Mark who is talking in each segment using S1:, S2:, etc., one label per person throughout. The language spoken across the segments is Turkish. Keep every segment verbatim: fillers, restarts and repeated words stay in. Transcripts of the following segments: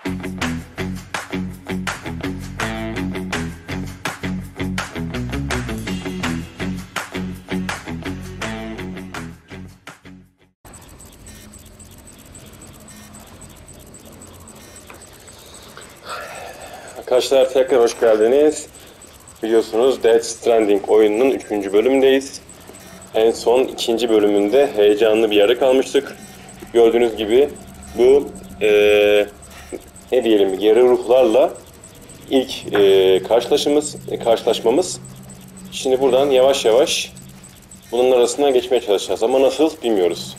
S1: Arkadaşlar tekrar hoş geldiniz. Biliyorsunuz Death Stranding oyununun üçüncü bölümündeyiz. En son ikinci bölümünde heyecanlı bir yere kalmıştık. Gördüğünüz gibi bu ee, ne diyelim yarı ruhlarla ilk ee, karşılaşmamız, karşılaşmamız. Şimdi buradan yavaş yavaş bunun arasından geçmeye çalışacağız ama nasıl bilmiyoruz.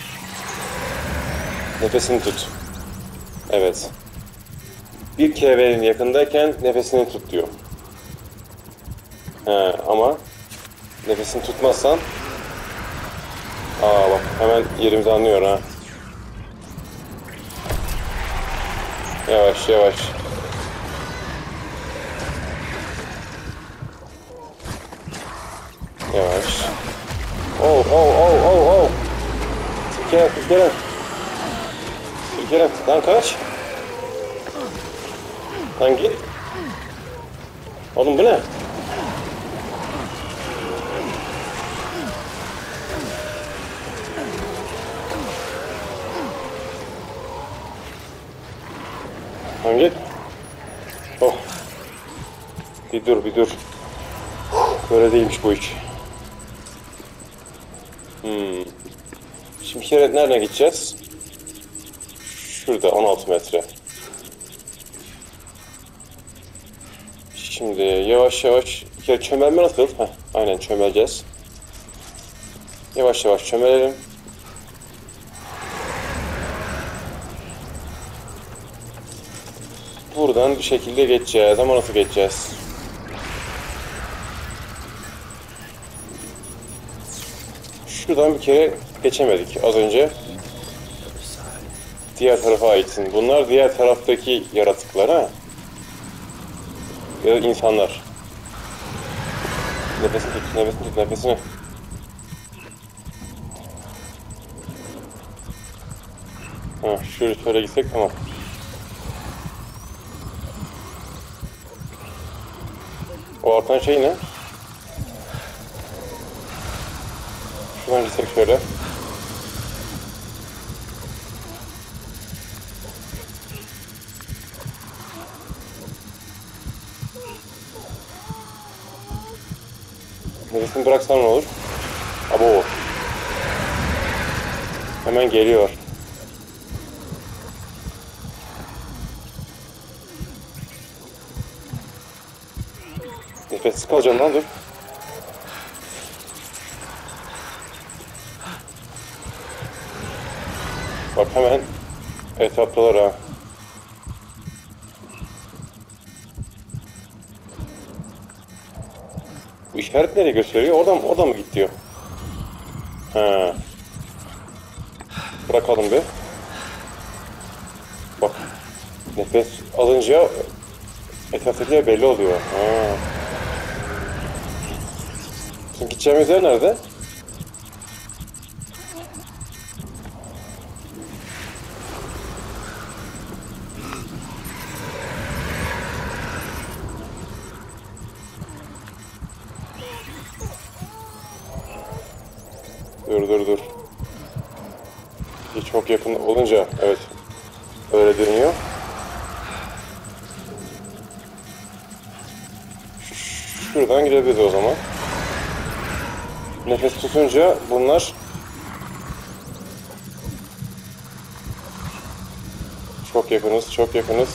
S1: Nefesini tut. Evet. Bir kelebeğin yakındayken nefesini tut diyor. He, ama nefesini tutmazsan aa bak hemen yerimizi anlıyor ha. Yavaş yavaş. Yavaş. Oh oh oh oh oh. Kerem, Kerem. Kerem, lan kaç. Lan git. Oğlum bu ne? Lan git. Oh. Bir dur bir dur. Böyle değilmiş bu iş. Hmm. Şimdi bir kere nereden gideceğiz? Şurada on altı metre. Şimdi yavaş yavaş bir kere çömelme nasıl? Heh, aynen çömeleceğiz. Yavaş yavaş çömelelim. Buradan bir şekilde geçeceğiz ama nasıl geçeceğiz? Şuradan bir kere geçemedik az önce. Diğer tarafa aitsin. Bunlar diğer taraftaki yaratıklar ha? Ya da insanlar. Nefesini tut, nefesini tut, nefesini. Ha, şöyle şöyle gitsek tamam. O artan şey ne? Şuradan gitsek şöyle. Nefesini bıraksan ne olur? Abo. Hemen geliyor. Nefessiz kalacağım lan dur. Bak hemen etraftalar ha. Bu işaret nereye gösteriyor? Oradan, oradan mı git diyor. Ha. Bırakalım bir. Bak. Nefes alınca etraftakiler belli oluyor. Ha. Şimdi gideceğimiz yer nerede? Dur dur dur. Çok yakın olunca evet öyle dönüyor. Şuradan gidebiliriz o zaman. Nefes tutunca bunlar çok yakınız, çok yakınız.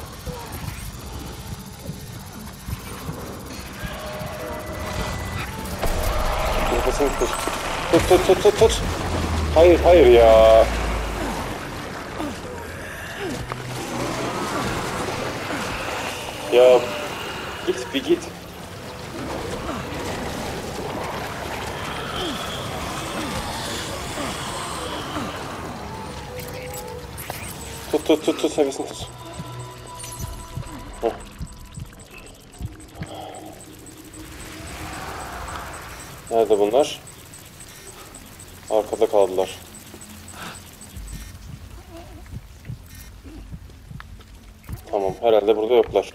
S1: Nefesini tut. Tut tut tut tut tut. Hayır hayır ya. Ya git bir git. Tut tut tut tut nefesini tut. Heh. Nerede bunlar? Arkada kaldılar. Tamam, herhalde burada yoklar.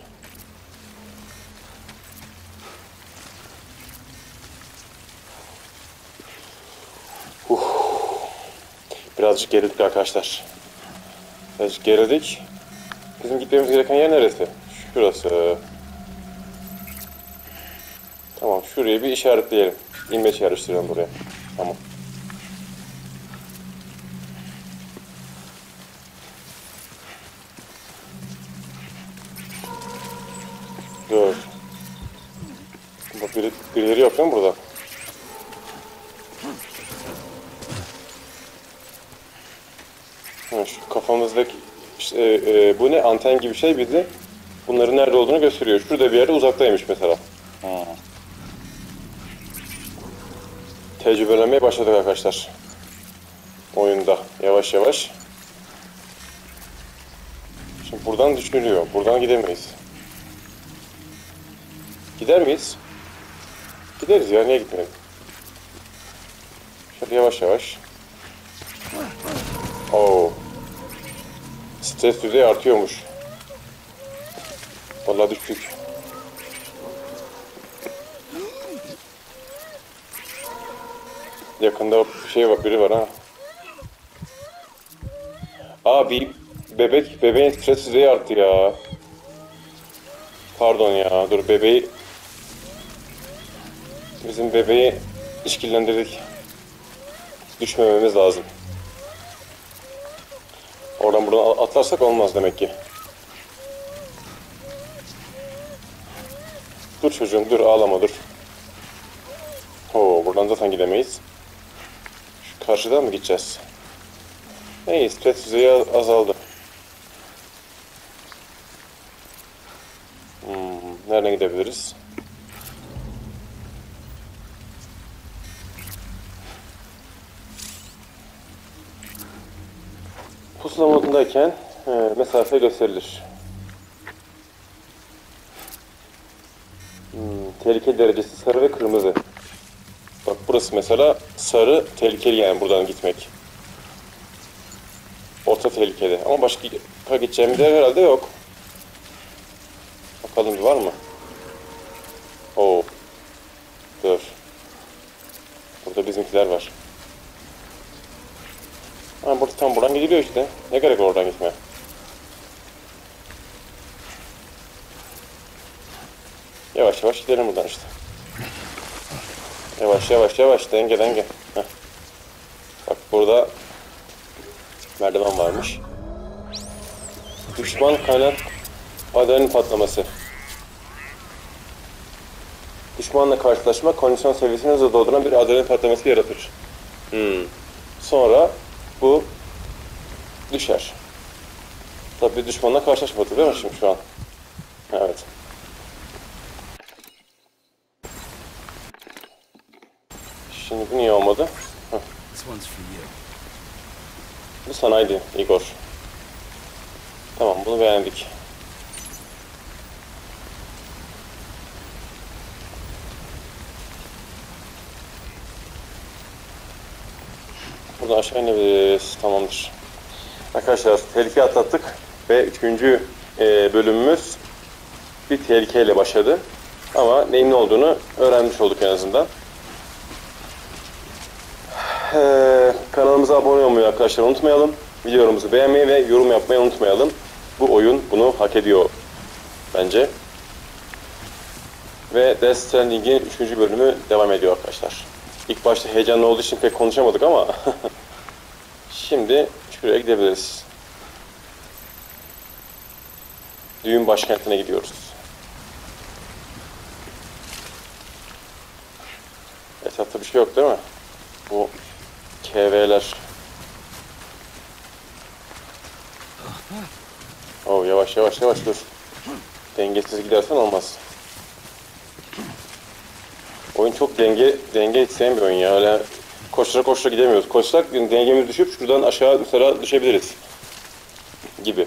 S1: Uh. Birazcık gerildik arkadaşlar. Birazcık gerildik. Bizim gitmemiz gereken yer neresi? Şurası. Tamam, şurayı bir işaretleyelim. İmleç yerleştirelim buraya. Tamam. Dur. Bak biri, birileri yok değil mi burada? Ha, şu kafamızdaki işte, e, e, bu ne? Anten gibi şey bizi bunların nerede olduğunu gösteriyor. Şurada bir yerde uzaktaymış mesela.
S2: Hmm.
S1: Tecrübelenmeye başladık arkadaşlar. Oyunda yavaş yavaş. Şimdi buradan düşünülüyor. Buradan gidemeyiz. Gider miyiz? Gideriz ya, niye gitmeyelim? Şöyle yavaş yavaş. Oo. Stres düzeyi artıyormuş. Vallahi düştük. Yakında bir şey var, biri var ha. Aa, bir bebek, bebeğin stres düzeyi arttı ya. Pardon ya, dur bebeği... Bizim bebeği işkillendirdik. Düşmememiz lazım. Oradan buradan atlarsak olmaz demek ki. Dur çocuğum, dur ağlama, dur. Oo, buradan zaten gidemeyiz. Şu karşıdan mı gideceğiz? Neyse, stres düzeyi azaldı. Hmm, nereden gidebiliriz? Pusula modundayken e, mesafe gösterilir. Hmm, tehlike derecesi sarı ve kırmızı. Bak burası mesela sarı, tehlikeli yani buradan gitmek. Orta tehlikeli ama başka gideceğimiz yer herhalde yok. Bakalım bir var mı? Oo. Dur. Burada bizimkiler var. Ha, burada tam buradan gidiliyor işte. Ne gerek var oradan gitmeye? Yavaş yavaş gidelim buradan işte. Yavaş yavaş yavaş, denge denge. Heh. Bak burada merdiven varmış. Düşman kaynak adrenalin patlaması. Düşmanla karşılaşma kondisyon seviyesini hızla dolduran bir adrenalin patlaması yaratır. Hmm. Sonra bu düşer. Tabii düşmanla karşılaşmadı değil mi şimdi şu an? Evet. Şimdi bu niye olmadı? Heh. Bu sanaydı Igor. Tamam, bunu beğendik. Buradan aşağı inebiliriz. Tamamdır. Arkadaşlar tehlike atlattık ve üçüncü e, bölümümüz bir tehlikeyle başladı. Ama neyin ne olduğunu öğrenmiş olduk en azından. Ee, kanalımıza abone olmayı arkadaşlar unutmayalım. Videolarımızı beğenmeyi ve yorum yapmayı unutmayalım. Bu oyun bunu hak ediyor bence. Ve Death Stranding'in üçüncü bölümü devam ediyor arkadaşlar. İlk başta heyecanlı olduğu için pek konuşamadık ama şimdi şuraya gidebiliriz. Düğün başkentine gidiyoruz. Etrafta bir şey yok değil mi? Bu K V'ler. Oh, yavaş yavaş yavaş dur. Dengesiz gidersen olmaz. Oyun çok denge denge isteyen bir oyun ya. Öyle koştura koştura gidemiyoruz. Koşsak dengemiz düşüp şuradan aşağı mesela düşebiliriz gibi.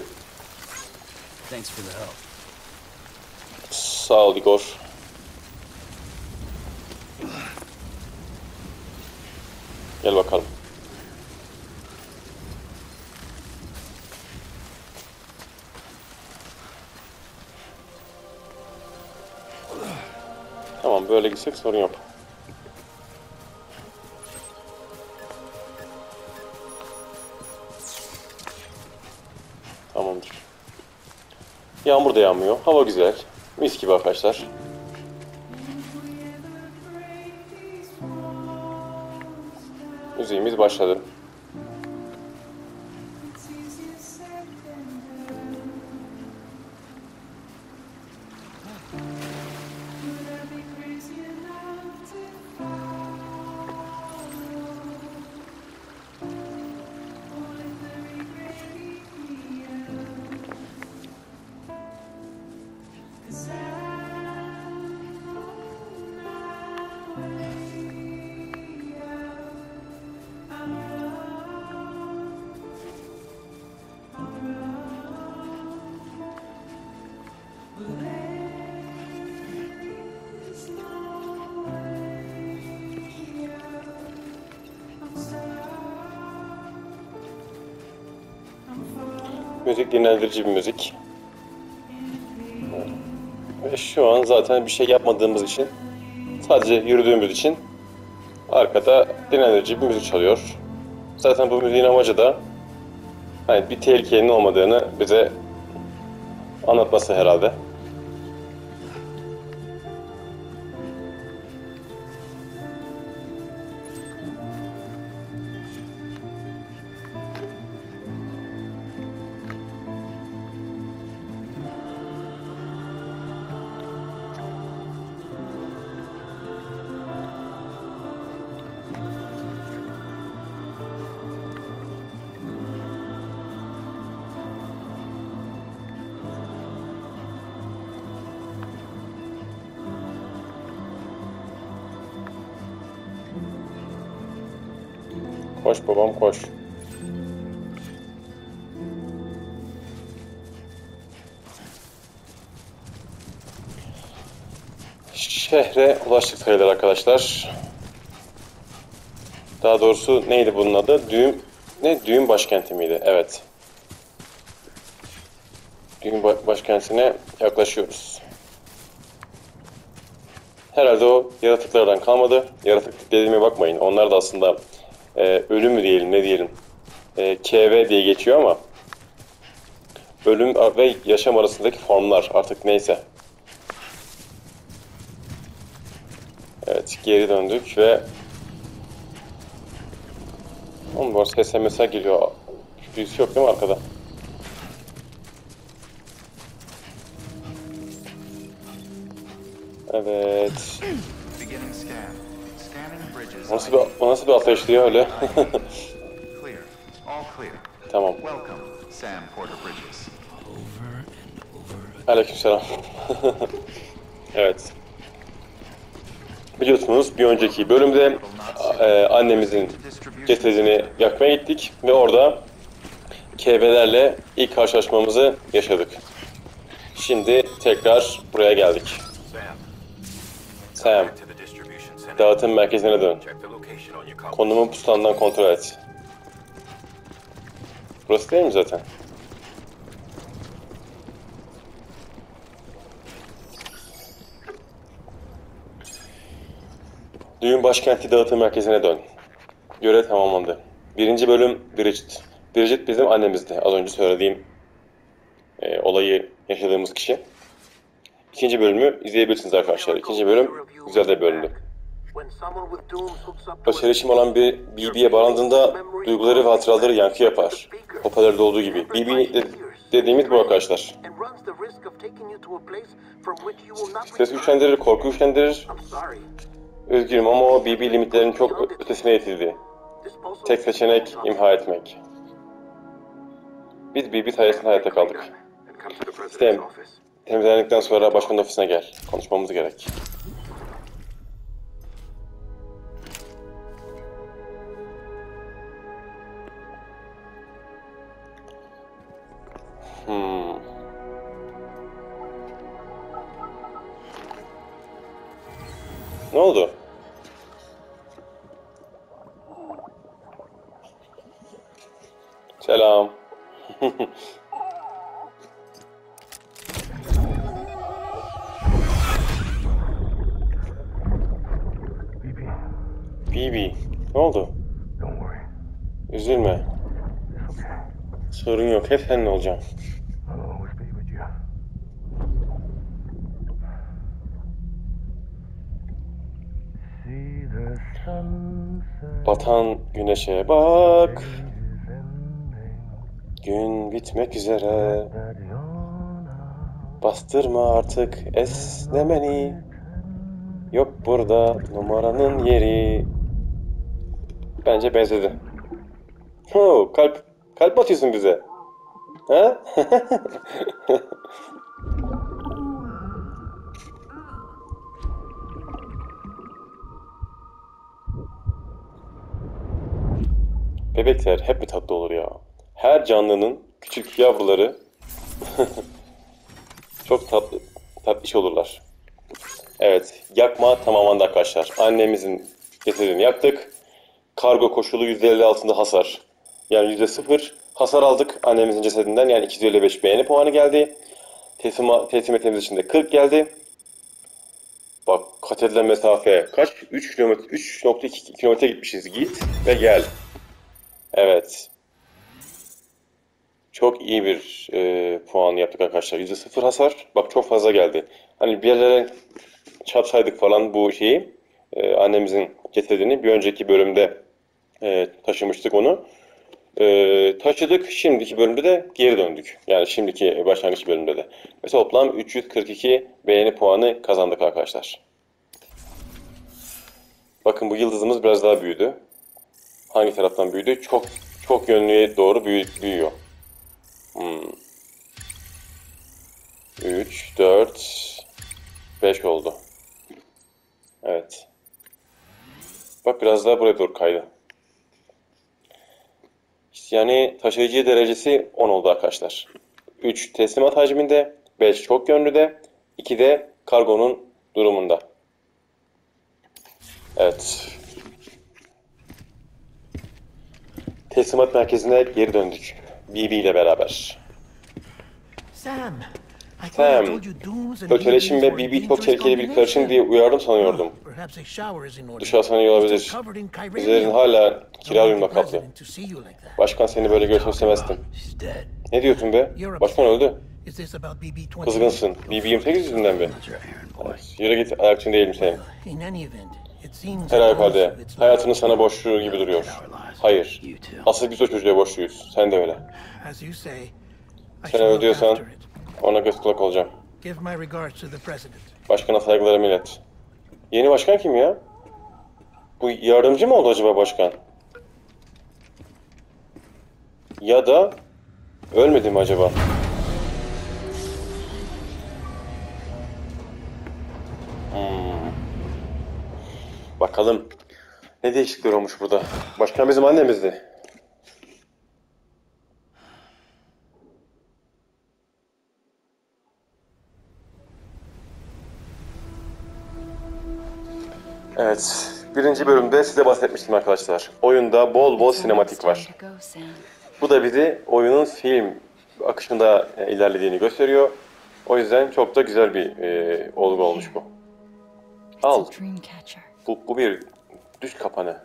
S1: Sağ ol Igor. Gel bakalım. Tamam, böyle gitsek sorun yok. Tamamdır. Yağmur da yağmıyor. Hava güzel. Mis gibi arkadaşlar. Müziğimiz başladı. Müzik dinlendirici bir müzik. Ve şu an zaten bir şey yapmadığımız için, sadece yürüdüğümüz için arkada dinlendirici bir müzik çalıyor. Zaten bu müziğin amacı da hani bir tehlikenin olmadığını bize anlatması herhalde. Koş babam koş. Şehre ulaştık sayılır arkadaşlar. Daha doğrusu neydi bunun adı? Düğün, ne? Düğün başkenti miydi? Evet. Düğün başkentine yaklaşıyoruz. Herhalde o yaratıklardan kalmadı. Yaratık dediğime bakmayın. Onlar da aslında e, ölüm mü diyelim, ne diyelim. E, K V diye geçiyor ama ölüm ve yaşam arasındaki formlar, artık neyse. Evet, geri döndük ve Oğlum bu ses mesaj geliyor. Birisi yok değil mi arkada? Evet. O nasıl bir, o nasıl bir ateş diyor öyle? Tamam. Aleykümselam. Evet. Biliyorsunuz bir önceki bölümde e, annemizin cesedini yakmaya gittik ve orada K V'lerle ilk karşılaşmamızı yaşadık. Şimdi tekrar buraya geldik. Sam, dağıtım merkezine dön. Konumu pusulandan kontrol et. Burası değil mi zaten? Düğün başkenti dağıtım merkezine dön. Görev tamamlandı. Birinci bölüm Bridget. Bridget bizim annemizdi. Az önce söylediğim e, olayı yaşadığımız kişi. İkinci bölümü izleyebilirsiniz arkadaşlar. İkinci bölüm güzel de bölümdü. Başarışım olan bir B B'ye bağlandığında duyguları ve hatıraları yankı yapar. Hoparlörde olduğu gibi. B B de dediğimiz bu arkadaşlar. Stres güçlendirir, korku güçlendirir. Üzgünüm ama o B B limitlerinin çok ötesine itildi. Tek seçenek imha etmek. Biz B B sayesinde hayatta kaldık. Sistem, temizlendikten sonra başkanın ofisine gel. Konuşmamız gerek. Hmm. Ne oldu? Selam. B B, ne oldu?
S2: Don't worry.
S1: Üzülme.
S2: It's okay.
S1: Sorun yok, hep seninle olacağım.
S2: I'll always be with you. See the sunset.
S1: Batan güneşe bak,
S2: Day is ending.
S1: gün bitmek üzere.
S2: That yawn
S1: Bastırma artık esnemeni,
S2: pretend.
S1: yok burada numaranın yeri. Bence benzedi. Ho, kalp, kalp atıyorsun bize. Ha? Bebekler hep mi tatlı olur ya? Her canlının küçük yavruları çok tatlı, tatlış olurlar. Evet, yakma tamamlandı arkadaşlar. Annemizin cesedini yaktık. Kargo koşulu yüzde elli altında hasar. Yani yüzde sıfır hasar aldık annemizin cesedinden. Yani iki yüz elli beş beğeni puanı geldi. Teslim, teslim etmemiz için de kırk geldi. Bak kat edilen mesafe kaç? üç kilometre, üç nokta iki kilometre gitmişiz. Git ve gel. Evet. Çok iyi bir e, puan yaptık arkadaşlar. yüzde sıfır hasar. Bak çok fazla geldi. Hani bir yerlere çarpsaydık falan bu şeyi. E, annemizin cesedini bir önceki bölümde e, taşımıştık onu. E, taşıdık. Şimdiki bölümde de geri döndük. Yani şimdiki başlangıç bölümde de. Ve toplam üç yüz kırk iki beğeni puanı kazandık arkadaşlar. Bakın bu yıldızımız biraz daha büyüdü. Hangi taraftan büyüdü? Çok çok yönlüye doğru büyü, büyüyor. Hmm. üç, dört, beş oldu. Evet. Bak biraz daha buraya doğru kaydı. Yani taşıyıcı derecesi on oldu arkadaşlar. üç teslimat hacminde, beş çok yönlüde, iki de kargonun durumunda. Evet. Teslimat merkezine geri döndük. B B ile beraber.
S3: Sam, I thought I
S1: Sam,
S3: told you dooms and
S1: Öteleşim
S3: B Bs
S1: ve
S3: were
S1: B B çok
S3: dangerous
S1: tehlikeli bir karışım diye
S3: combination.
S1: uyardım sanıyordum.
S3: Oh, perhaps a shower is in order.
S1: Duş alsan iyi
S3: You're
S1: olabilir.
S3: still covered in
S1: Üzerin
S3: chiralium.
S1: hala
S3: Don't want
S1: kiralyumla
S3: the
S1: kaplı.
S3: president to see you like that.
S1: Başkan seni böyle görsün istemezdim.
S3: She's dead.
S1: Ne diyorsun be?
S3: You're
S1: Başkan
S3: upset.
S1: öldü.
S3: Is this about B B twenty?
S1: Kızgınsın. B B yirmi sekiz yüzünden mi?
S2: Put your hand, boy.
S1: Yürü git, ayakçın değilim senin.
S3: In any event, it seems
S1: Her
S3: that
S1: halükarda
S3: most of it's
S1: hayatının sana borçlu gibi duruyor. Hayır. Asıl biz o çocuğa borçluyuz. Sen de öyle.
S3: as you say. I
S1: Sen
S3: should
S1: öyle
S3: look
S1: diyorsan
S3: after it.
S1: ona göz kulak olacağım.
S3: Give my regards to the president.
S1: Başkana saygılarımı ilet. Yeni başkan kim ya? Bu yardımcı mı oldu acaba başkan? Ya da ölmedi mi acaba? Hmm. Bakalım. Ne değişiklikler olmuş burada? Başkan bizim annemizdi. Evet, birinci bölümde size bahsetmiştim arkadaşlar. Oyunda bol bol sinematik var. Bu da bizi oyunun film akışında ilerlediğini gösteriyor. O yüzden çok da güzel bir e, olgu olmuş bu. Al. Bu, bu bir düş kapanı.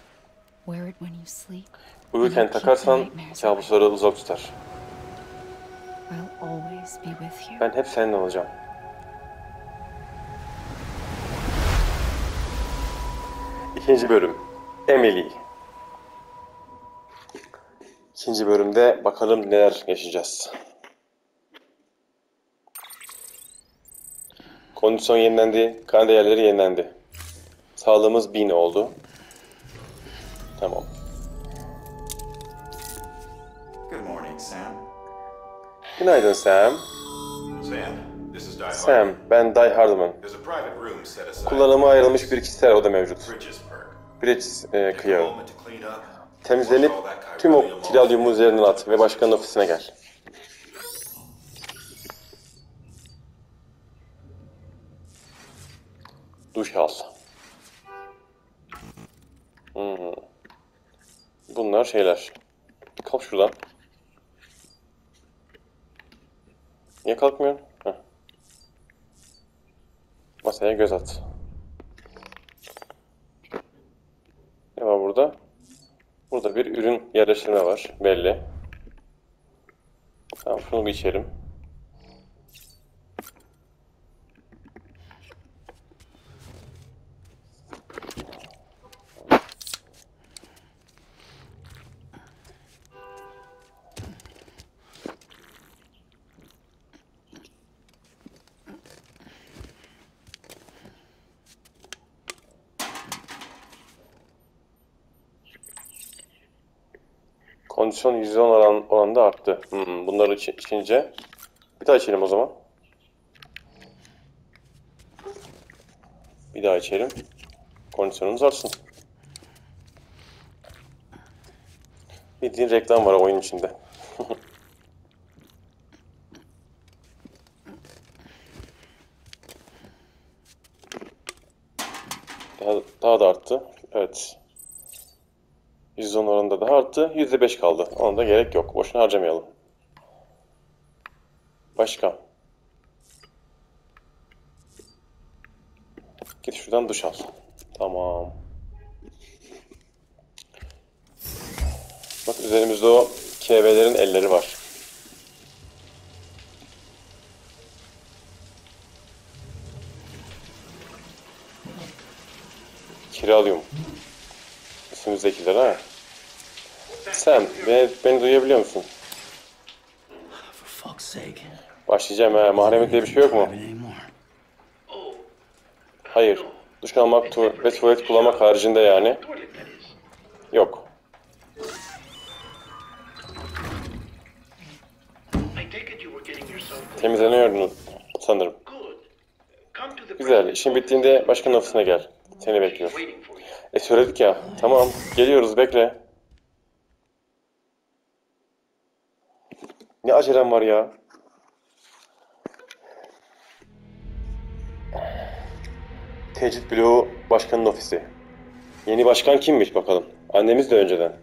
S1: Uyurken takarsan kabusları uzak tutar. Ben hep seninle olacağım. İkinci bölüm. Emily. İkinci bölümde bakalım neler yaşayacağız. Kondisyon yenilendi, kan değerleri yenilendi. Sağlığımız bin oldu. Tamam.
S4: Good morning, Sam.
S1: Günaydın Sam.
S4: Sam, this is Die Hard.
S1: Sam, ben Die Hardman.
S4: There's a private room set aside.
S1: Kullanıma ayrılmış bir kişisel oda mevcut.
S4: Bridges perk.
S1: Bridges e,
S4: Take a
S1: kıyağı.
S4: moment to clean up.
S1: Temizlenip tüm o kiralyumu üzerinden at ve başkanın ofisine gel. Duş al. Hmm. Bunlar şeyler. Kalk şuradan. Niye kalkmıyorsun? Heh. Masaya göz at. Burada bir ürün yerleştirme var. Belli. Tamam, şunu bir içelim. Kondisyon yüzde on oran, oranında arttı. Hmm, bunları iç, içince bir daha içelim o zaman. Bir daha içelim. Kondisyonumuz artsın. Bildiğin reklam var oyun içinde. daha, daha da arttı. Evet. yüzde on oranında daha arttı. yüzde beş kaldı. Ona da gerek yok. Boşuna harcamayalım. Başka. Git şuradan duş al. Tamam. Bak üzerimizde o K V'lerin elleri var. Kiralıyorum. Üstümüzdekiler ha. Sam, beni, beni duyabiliyor musun?
S5: For fuck's sake.
S1: Başlayacağım ha. Mahremiyet diye bir şey yok mu? Hayır. Duş almak tu ve tuvalet kullanmak haricinde yani. Yok. Temizleniyordun sanırım. Güzel. İşin bittiğinde başkanın ofisine gel. Seni bekliyor. E söyledik ya. Tamam. Geliyoruz. Bekle. Ne acelem var ya. Tecrit bloğu başkanın ofisi. Yeni başkan kimmiş bakalım. Annemiz de önceden.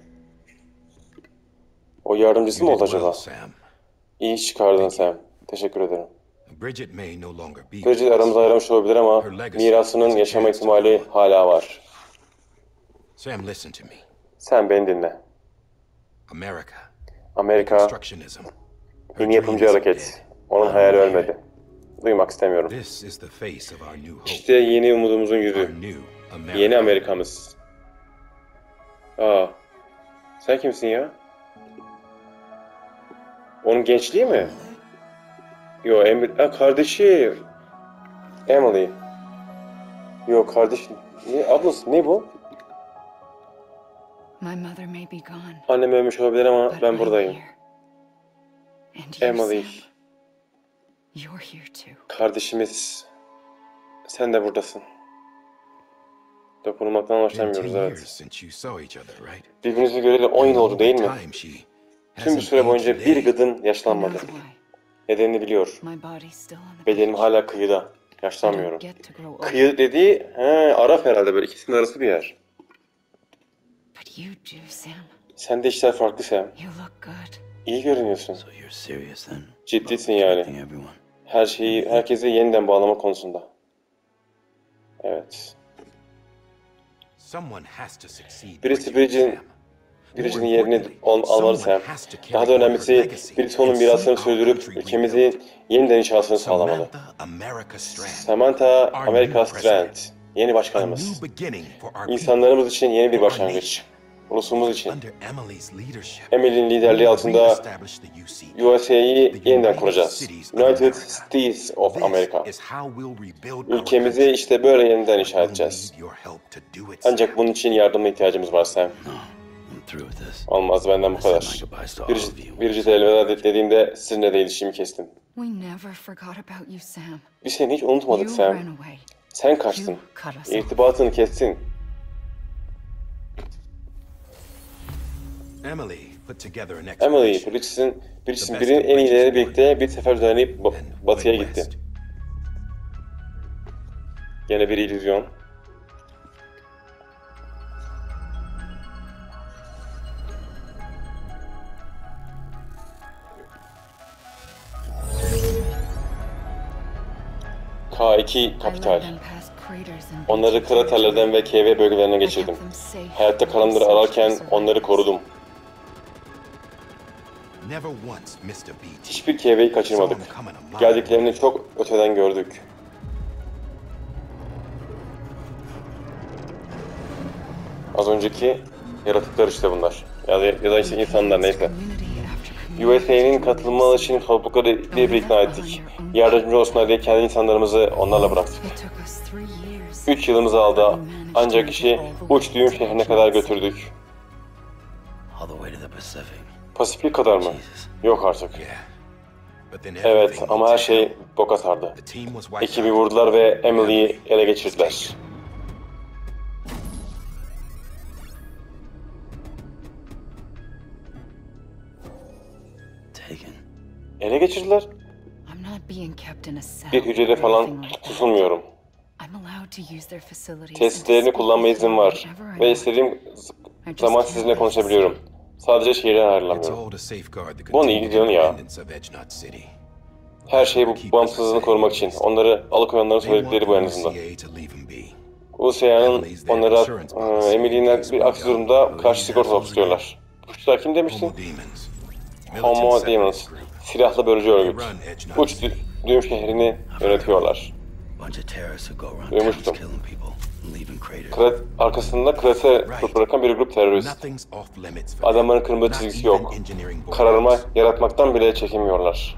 S1: O yardımcısı mı oldu acaba? İyi iş çıkardın Sam. Teşekkür ederim.
S6: Bridget may no longer be.
S1: Bridget aramızda ayrılmış olabilir ama mirasının yaşama ihtimali hala var.
S6: Sam, listen to me.
S1: Sen beni dinle.
S6: America.
S1: Amerika,
S6: Constructionism.
S1: yeni yapımcı hareket. Onun hayali ölmedi. Duymak istemiyorum.
S6: This is the face of our new hope.
S1: İşte yeni umudumuzun
S6: Our
S1: yüzü.
S6: new America.
S1: Yeni Amerika'mız. Aa, sen kimsin ya? Onun gençliği mi? Yo, Emir, ha, kardeşi. Emily. Yo, kardeş. Ne, ablası, ne bu?
S7: My mother may be gone,
S1: Annem ölmüş olabilir ama
S7: but
S1: ben
S7: I'm
S1: buradayım.
S7: here. And you,
S1: Emily,
S7: Sam, you're here too.
S1: kardeşimiz. Sen de buradasın. Dokunulmaktan
S6: It's been
S1: hoşlanmıyoruz,
S6: ten
S1: evet.
S6: years since you saw each other, right?
S1: Birbirinizi göreli on yıl oldu değil mi?
S6: Time she
S1: Tüm bir
S6: hasn't
S1: süre boyunca
S6: aged
S1: bir
S6: a day.
S1: gıdın
S7: Who
S1: yaşlanmadı.
S7: knows why?
S1: Nedenini biliyor.
S7: My body's still on the
S1: Bedenim
S7: beach.
S1: hala kıyıda.
S7: I don't
S1: Yaşlanmıyorum.
S7: get to grow old.
S1: Kıyı dediği, he, Arap herhalde, böyle ikisinin arası bir yer.
S7: But you do, Sam.
S1: Sende işler farklı Sam.
S7: You look good.
S1: İyi görünüyorsun.
S5: So you're serious then?
S1: Ciddisin
S5: About
S1: yani.
S5: protecting everyone.
S1: Her şeyi, herkesi yeniden bağlama konusunda. Evet.
S6: Someone has to succeed.
S1: Birisi
S6: Bridget,
S1: Bridget'in
S6: Sam.
S1: Biricinin yerini al, almalı Sam. Daha da önemlisi birisi onun mirasını sürdürüp ülkemizin yeniden inşasını sağlamalı.
S6: Samantha America Strand.
S1: Samantha America Strand. Yeni
S6: A
S1: başkanımız.
S6: new beginning for our people.
S1: İnsanlarımız için yeni bir başlangıç. Ulusumuz için.
S6: Under Emily's leadership.
S1: Emily'nin liderliği altında
S6: reestablish the U C.
S1: U S A'yı yeniden kuracağız. United States of
S6: This
S1: America.
S6: is how we'll rebuild our
S1: Ülkemizi
S6: country.
S1: işte böyle yeniden inşa
S6: We'll
S1: edeceğiz.
S6: need your help to do it.
S1: Ancak bunun için yardımına ihtiyacımız var Sam.
S5: No, I'm through with this.
S1: Olmaz, benden bu
S5: I said my
S1: kadar.
S5: goodbyes to all
S1: Bridget,
S5: of you.
S1: Bridget'e elveda dediğimde sizinle de iletişimi kestim.
S7: We never forgot about you, Sam.
S1: Biz seni hiç unutmadık
S7: You
S1: Sam.
S7: ran away.
S1: Sen kaçtın.
S7: You cut us off.
S1: İrtibatını kestin.
S6: Emily put together an
S1: Emily,
S6: expedition.
S1: Bridget'in Bridget'in birinin en iyileri birlikte bir sefer düzenleyip ba-
S6: and
S1: batıya
S6: went
S1: gitti.
S6: west.
S1: Yine bir illüzyon. K iki
S7: I led
S1: Kapital.
S7: them past
S1: Onları kraterlerden ve K V bölgelerine geçirdim. Hayatta kalanları ararken onları korudum.
S6: Never once missed a beat.
S1: Hiçbir K V'yi kaçırmadık. Geldiklerini çok öteden gördük. Az önceki yaratıklar işte bunlar. Ya da, ya da işte insanlar neyse. U S A'nin katılımı için toplulukları diye bir ikna ettik. Yardımcı olsunlar diye kendi insanlarımızı onlarla bıraktık. Üç yılımızı aldı. Ancak işi uç düğüm şehrine kadar götürdük.
S5: All the way to the Pacific.
S1: Pasifik kadar mı? Yok artık.
S6: Yeah. But then
S1: Evet
S6: everything
S1: ama her
S6: they
S1: şey boka sardı.
S6: The team was wiped
S1: Ekibi
S6: out.
S1: vurdular ve Emily'yi ele geçirdiler.
S5: Taken.
S1: Ele geçirdiler.
S7: I'm not being kept in a cell
S1: Bir hücrede
S7: or
S1: falan
S7: anything like that.
S1: tutulmuyorum.
S7: I'm allowed to use their facilities
S1: Tesislerini
S7: and to
S1: kullanma
S7: speak
S1: iznim
S7: with
S1: var.
S7: them whenever I
S1: Ve
S7: want.
S1: istediğim
S7: I just
S1: zaman
S7: can't
S1: sizinle
S7: leave the
S1: konuşabiliyorum.
S7: city.
S1: Sadece şehirden
S6: It's
S1: ayrılamıyorum.
S6: all to safeguard the
S1: Bunun
S6: continued
S1: ilgisi ya.
S6: independence of Edgenut City.
S1: Her şey bu bağımsızlığını korumak için. Onları alıkoyanların
S6: They want
S1: söyledikleri bu en
S6: the
S1: azından.
S6: U C A to leave him be.
S1: U S A'nın onlara e, Emily'nin bir aksi durumda karşı sigorta tutuyorlar. Kuşlar kim demiştin?
S6: Homo Demons.
S1: Homo
S6: Militant
S1: Demons.
S6: separatist group.
S1: Silahlı bölücü
S6: They
S1: örgüt.
S6: run Edgenut
S1: Uç
S6: City.
S1: dü- düğüm şehrini yönetiyorlar.
S5: Bunch of terrorists who go around
S1: Duymuştum.
S5: towns killing people and leaving craters.
S1: Kra arkasında krater bırakan bir grup terörist.
S6: Nothing's off limits for them.
S1: Adamların kırmızı
S6: Not
S1: çizgisi
S6: even
S1: yok.
S6: engineering
S1: Kararma
S6: boards.
S1: yaratmaktan bile çekinmiyorlar.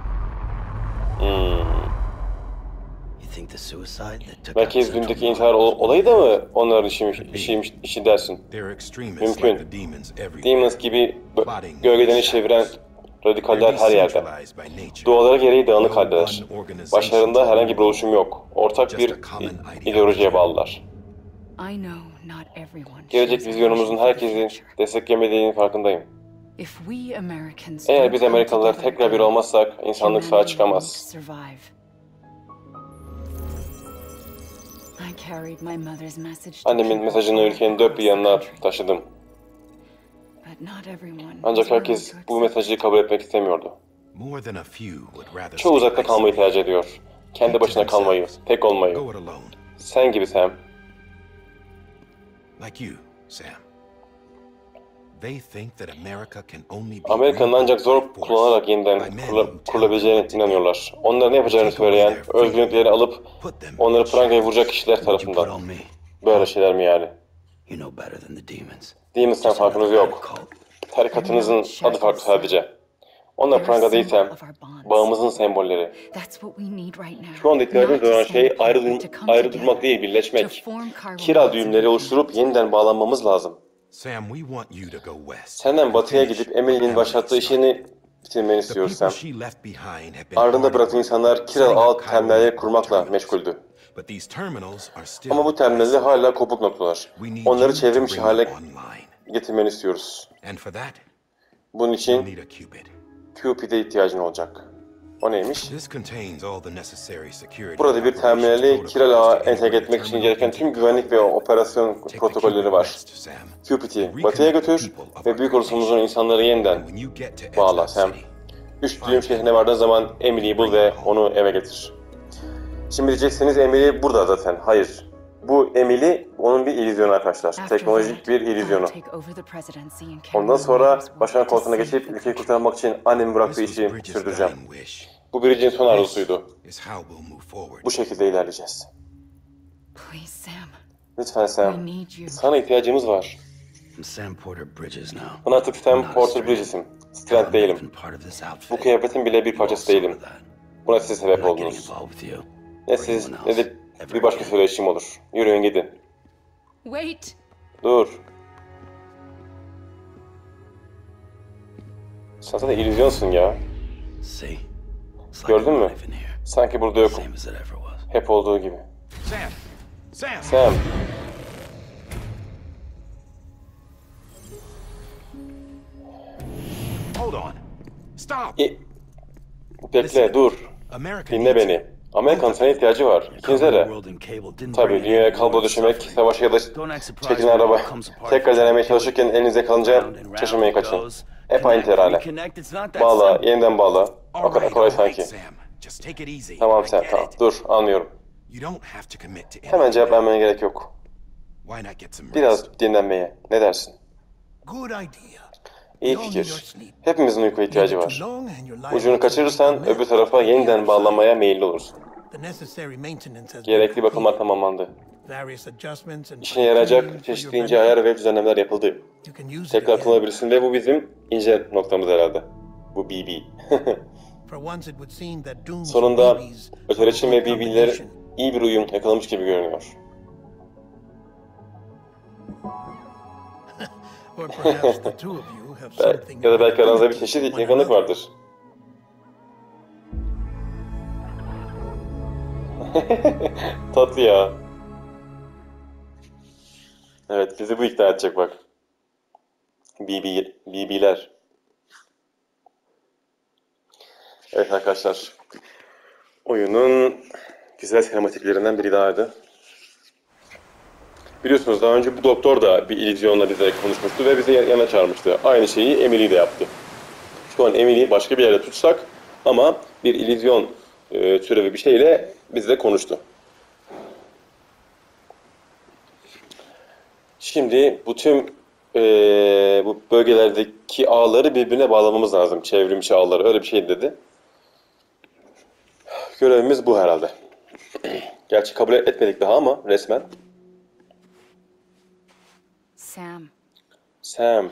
S1: Hmm.
S5: You think the suicide that took
S1: Belki
S5: out Central
S1: dündeki
S5: Park
S1: intihar ol-
S5: was
S1: olayı da mı onların işiymiş, işiymiş, işi dersin?
S6: They're extremists
S1: Mümkün.
S6: like the demons everywhere.
S1: Demons gibi bö- gölgeden çeviren radikaller
S6: They're
S1: her yerde.
S6: decentralized by nature.
S1: Doğaları gereği dağınık haldeler. Başlarında herhangi bir oluşum yok. Ortak bir i- ideolojiye bağlılar.
S7: I know not everyone
S1: Gelecek
S7: shares a
S1: vizyonumuzun
S7: vision for the
S1: herkesin
S7: future.
S1: desteklemediğinin farkındayım.
S7: If we Americans
S1: Eğer
S7: don't
S1: biz
S7: come
S1: Amerikalılar
S7: together
S1: tekrar bir
S7: again,
S1: olmazsak insanlık sağ
S7: humanity
S1: çıkamaz.
S7: won't survive. I carried my mother's message to
S1: Annemin
S7: people
S1: mesajını
S7: all
S1: ülkenin dört bir
S7: across the
S1: yanına
S7: country.
S1: taşıdım.
S7: But not everyone was
S1: Ancak
S7: willing
S1: herkes
S7: to
S1: bu
S7: accept
S1: mesajı
S7: it.
S1: kabul etmek istemiyordu.
S6: More than a few would rather
S1: Çoğu
S6: stay
S1: uzakta kalmayı
S6: isolated.
S1: tercih ediyor. Kendi başına kalmayı, tek olmayı.
S6: Go it alone.
S1: Sen gibi Sam.
S6: Like you, Sam. They think that America can only be
S1: Amerika'nın ancak zor
S6: rebuilt by force,
S1: kullanarak yeniden
S6: by men
S1: kurula-
S6: who tell
S1: kurulabileceğine
S6: them what to do.
S1: inanıyorlar. Onlara ne yapacağını söyleyen, özgürlükleri alıp onları prangaya vuracak kişiler
S5: What you put
S1: tarafından.
S5: on me,
S1: Böyle şeyler mi yani?
S5: you know better than the demons.
S1: Demons'tan
S5: Just
S1: farkınız
S5: another
S1: yok.
S5: cult.
S1: Tarikatınızın adı farklı sadece. Onlar pranga değilsem, bağımızın sembolleri.
S7: That's what we need right now.
S1: Şu anda ihtiyacımız
S7: Not to
S1: olan
S7: stand
S1: şey
S7: apart,
S1: ayrı,
S7: but
S1: dur-
S7: to come
S1: ayrı
S7: together,
S1: durmak değil,
S7: to
S1: birleşmek.
S7: form chiral
S1: Kira
S7: bonds
S1: düğümleri
S7: and
S1: oluşturup yeniden bağlanmamız lazım.
S6: Sam, we want you to go west.
S1: Senden batıya
S6: Finish
S1: gidip Emily'nin
S6: what
S1: başlattığı
S6: Emily started.
S1: işini bitirmeni
S6: The
S1: istiyoruz
S6: people
S1: Sam.
S6: she left behind have been
S1: Ardında
S6: hard
S1: bıraktığı
S6: at
S1: insanlar
S6: work,
S1: Kiral
S6: setting
S1: ağ
S6: up
S1: terminalleri
S6: chiral
S1: kurmakla
S6: terminals.
S1: meşguldü.
S6: But these terminals are still
S1: Ama bu terminaller hala kopuk noktalar.
S6: We need
S1: Onları
S6: you to
S1: çevrim içi
S6: bring
S1: hale
S6: them online.
S1: getirmeni istiyoruz.
S6: And for that,
S1: Bunun
S6: you'll
S1: için
S6: need a Cupid.
S1: Cupid'e ihtiyacın olacak. O neymiş?
S6: This contains all the necessary security
S1: Burada bir terminali Kiral ağa entegre etmek için gereken tüm güvenlik ve operasyon
S6: Take the
S1: protokolleri
S6: Cupid
S1: var.
S6: west, Sam.
S1: Cupid'i batıya götür ve büyük olasılığımızın insanları yeniden
S6: When you get to
S1: bağla
S6: Edgewood
S1: Sam.
S6: City,
S1: Üç düğüm şehrine vardığın zaman Emily'yi bul ve onu eve getir. Şimdi diyeceksiniz Emily burada zaten. Hayır. Bu Emily onun bir illüzyonu arkadaşlar.
S7: After
S1: Teknolojik
S7: that,
S1: bir
S7: I'll
S1: illüzyonu.
S7: take over the presidency and carry
S1: Ondan
S7: my
S1: sonra
S7: mother's work
S1: başkan
S7: to
S1: koltuğuna
S7: save
S1: geçip
S7: the
S1: ülkeyi
S7: country.
S1: kurtarmak için annemin bıraktığı
S6: this was
S1: işi
S6: Bridget's
S1: sürdüreceğim.
S6: dying wish.
S1: Bu Bridget'in son arzusuydu.
S6: Is how we'll move forward.
S1: Bu şekilde ilerleyeceğiz.
S7: Please, Sam.
S1: Lütfen
S7: We
S1: Sam.
S7: need you.
S1: Sana ihtiyacımız var.
S5: I'm Sam Porter Bridges now.
S1: Ben artık
S5: I'm
S1: Sam
S5: not a
S1: Porter
S5: stranger.
S1: Bridges'im.
S5: I'm
S1: Strand
S5: not
S1: değilim.
S5: even part of this outfit.
S1: Bu kıyafetin bile bir
S5: You
S1: parçası
S5: all saw
S1: değilim.
S5: that.
S1: Buna siz sebep
S5: I'm not getting
S1: oldunuz.
S5: involved with you.
S1: Ne
S5: or
S1: siz
S5: anyone
S1: ne
S5: else
S1: de
S5: ever
S1: bir başka
S5: again.
S1: söyleşim olur. Yürüyün gidin.
S7: Wait.
S1: Dur. Sen zaten illüzyonsun ya.
S5: See? It's like
S1: Gördün
S5: I'm
S1: mü?
S5: not even here.
S1: Sanki burada yokum.
S5: Same as it ever was.
S1: Hep olduğu gibi.
S6: Sam! Sam!
S1: Sam.
S6: Hold on. Stop!
S1: İ- Bekle, dur.
S6: America
S1: Dinle
S6: needs
S1: beni.
S6: you.
S1: Amerika'nın sana ihtiyacı var. İkinize de.
S5: World and cable didn't
S1: Tabii
S5: bring
S1: dünyaya
S5: any
S1: kablo
S5: war
S1: döşemek,
S5: suffering.
S1: savaş ya da
S5: Don't act surprised
S1: çekin
S5: when it
S1: araba.
S5: all comes apart
S1: Tekrar
S5: for
S1: denemeye
S5: you.
S1: çalışırken elinize kalınca
S5: Round and round
S1: şaşırmayın
S5: it
S1: kaçın.
S5: goes.
S1: Hep aynı
S5: Connect,
S1: terane.
S5: reconnect, it's not that
S1: Bağla,
S5: simple.
S1: yeniden bağla. O
S6: All
S1: kadar
S6: right,
S1: kolay
S6: all right,
S1: sanki.
S6: Sam. Just take it easy.
S1: Tamam
S6: I
S1: Sam,
S6: get
S1: tamam.
S6: it.
S1: Dur, anlıyorum.
S6: You don't have to commit to
S1: Hemen
S6: anything.
S1: cevap vermene gerek yok.
S6: Why not get some rest?
S1: Biraz dinlenmeye. Ne dersin?
S3: Good idea. We
S1: İyi
S3: all need our
S1: fikir.
S3: sleep.
S1: Hepimizin uyku ihtiyacı
S3: Never
S1: var.
S3: too long and you're liable
S1: Ucunu
S3: to
S1: kaçırırsan
S3: become
S1: öbür tarafa yeniden bağlanmaya meyilli olursun.
S3: The necessary maintenance has been
S1: Gerekli bakımlar
S3: completed.
S1: tamamlandı.
S3: Various adjustments and
S1: İşine yarayacak
S3: fine-tuning for
S1: çeşitli
S3: your
S1: ince
S3: benefit.
S1: ayar ve düzenlemeler yapıldı.
S3: You can use it
S1: Tekrar
S3: again.
S1: kullanabilirsin ve bu bizim ince noktamız herhalde. Bu B B.
S3: For once it would seem that Doom's
S1: Sonunda
S3: B Bs
S1: Ötereçin ve
S3: are a
S1: B B'ler
S3: combination.
S1: iyi bir uyum yakalamış gibi görünüyor.
S3: Or perhaps the two of you have
S1: Bel-
S3: something
S1: Ya da
S3: in
S1: belki aranızda bir
S3: common
S1: çeşit
S3: with one
S1: yakınlık
S3: another.
S1: vardır. Tatlı ya. Evet, bizi bu ikna edecek bak. B B, B B'ler. Evet arkadaşlar. Oyunun güzel seramatiklerinden biri dahaydı. Biliyorsunuz daha önce bu doktor da bir illüzyonla bize konuşmuştu ve bizi yana çağırmıştı. Aynı şeyi Emily de yaptı. Şu an Emily'yi başka bir yerde tutsak ama bir illüzyon e, türevi bir şeyle bizle konuştu. Şimdi bu tüm e, bu bölgelerdeki ağları birbirine bağlamamız lazım. Çevrimçi ağları öyle bir şey dedi. Görevimiz bu herhalde. Gerçi kabul etmedik daha ama resmen.
S7: Sam,
S1: Sam.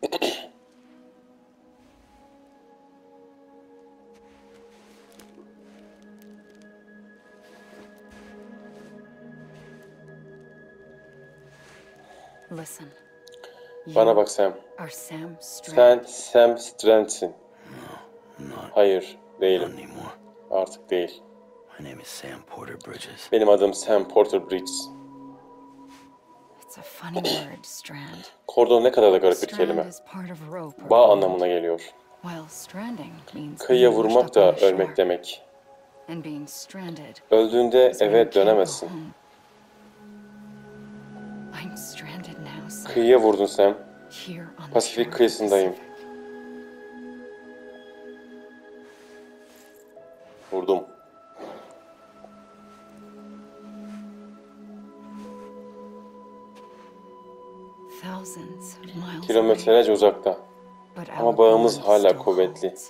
S7: listen.
S1: Bana
S7: You
S1: bak Sam.
S7: are Sam Strand.
S1: Sen Sam Strand'sin.
S5: I'm not.
S1: Hayır,
S5: Not
S1: değilim.
S5: anymore.
S1: Artık değil.
S5: My name is Sam Porter Bridges.
S1: Benim adım Sam Porter Bridges.
S7: It's a funny word, Strand.
S1: Kordon ne kadar da garip bir
S7: Strand
S1: kelime.
S7: is part of rope or
S1: Bağ
S7: cord,
S1: anlamına geliyor.
S7: while stranding means
S1: Kıyıya
S7: being washed
S1: vurmak
S7: up
S1: da
S7: on the shore.
S1: ölmek demek.
S7: And being stranded
S1: Öldüğünde
S7: is when you
S1: eve
S7: can't go
S1: dönemezsin.
S7: home. I'm stranded now, Sam.
S1: Kıyıya vurdun Sam.
S7: Here on the
S1: Pasifik
S7: shore of the
S1: kıyısındayım.
S7: Pacific.
S1: Vurdum.
S7: Thousands of miles away,
S1: Kilometrelerce uzakta.
S7: but
S1: ama
S7: our
S1: bağımız
S7: bond
S1: hala
S7: still
S1: kuvvetli.
S7: holds.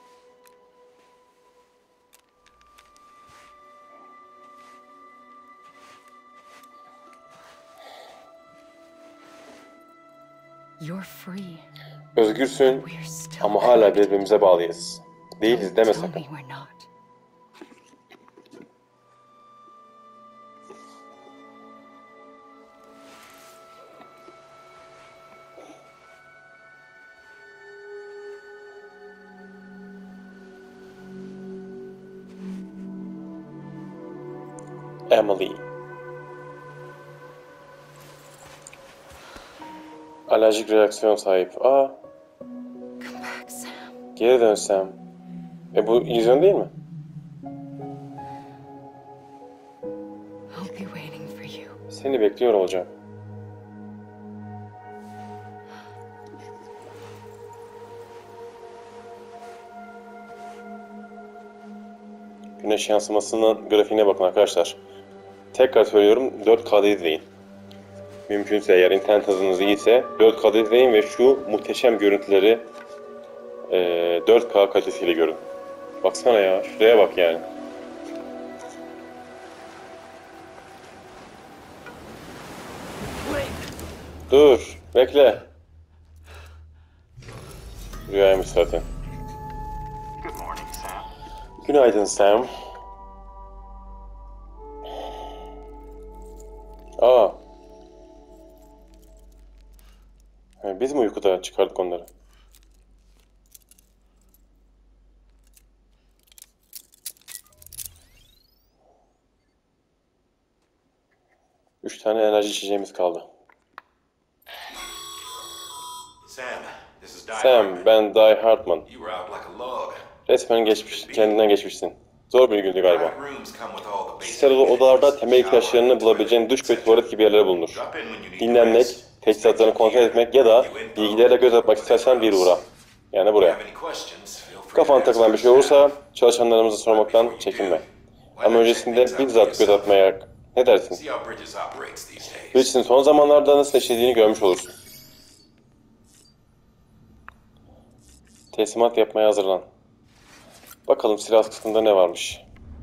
S7: You're free.
S1: Özgürsün
S7: We're still
S1: ama hala
S7: connected.
S1: birbirimize bağlıyız. Değiliz deme
S7: Tell
S1: sakın.
S7: me we're not.
S1: Emily. Alerjik reaksiyon sahip. Aa,
S7: Come back, Sam.
S1: geri dönsem. E bu illüzyon değil mi?
S7: I'll be waiting for you.
S1: Seni bekliyor olacağım. Güneş yansımasının grafiğine bakın arkadaşlar. Tekrar söylüyorum, dört K'da izleyin. Mümkünse eğer internet hızınız iyiyse dört K'da izleyin ve şu muhteşem görüntüleri e, dört K kalitesiyle görün. Baksana ya, şuraya bak yani. Dur, bekle. Rüyaymış zaten.
S4: Good morning, Sam.
S1: Günaydın Sam. Aa. Ha, biz mi uykuda çıkardık onları? Üç tane enerji içeceğimiz kaldı.
S4: Sam, this is Die
S1: Sam,
S4: Hartman.
S1: ben Die Hartman.
S4: You were out like a log.
S1: Resmen geçmiş, kendinden geçmişsin. Zor bir gündü galiba.
S4: Private rooms come with all the basic
S1: Kişisel odalarda temel ihtiyaçlarını bulabileceğin duş ve tuvalet gibi yerlere bulunur.
S4: Drop in when you need
S1: Dinlenmek,
S4: rest.
S1: teçhizatlarını kontrol etmek ya da bilgilere göz atmak istersen bir uğra. Yani
S4: If you
S1: buraya.
S4: have any questions, feel free to
S1: Kafana
S4: ask
S1: takılan bir
S4: us.
S1: şey olursa çalışanlarımıza sormaktan çekinme. Ama öncesinde bizzat göz atmaya ne dersin?
S4: See how Bridges operates these days.
S1: Bridges'in son zamanlarda nasıl işlediğini görmüş olursun. Teslimat yapmaya hazırlan. Bakalım silah kısmında ne varmış.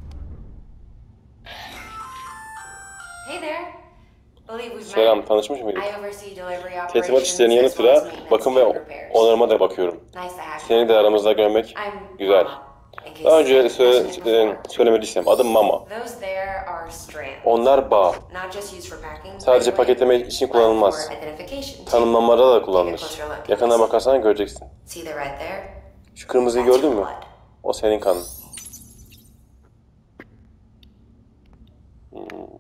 S8: Hey there. Believe we've
S1: Selam,
S8: met.
S1: tanışmış mıydık?
S8: I oversee delivery operations
S1: Teslimat işlerinin yanı
S8: as well as
S1: sıra
S8: maintenance
S1: bakım ve
S8: and repairs.
S1: onarıma da bakıyorum.
S8: Nice to have you.
S1: Seni de aramızda görmek
S8: I'm
S1: güzel.
S8: Mama, in case
S1: Daha önce
S8: I
S1: söyle,
S8: mentioned it before.
S1: söylemediysem adım Mama.
S8: Those there are strands.
S1: Onlar bağ.
S8: Not just used for packing,
S1: Sadece
S8: by the way,
S1: paketleme için
S8: but
S1: kullanılmaz.
S8: for identification too.
S1: Tanımlamalarda da kullanılır. Yakına bakarsan göreceksin.
S8: See the red there?
S1: Şu kırmızıyı
S8: That's
S1: gördün
S8: your
S1: mü?
S8: blood.
S1: O senin kanın. Hmm.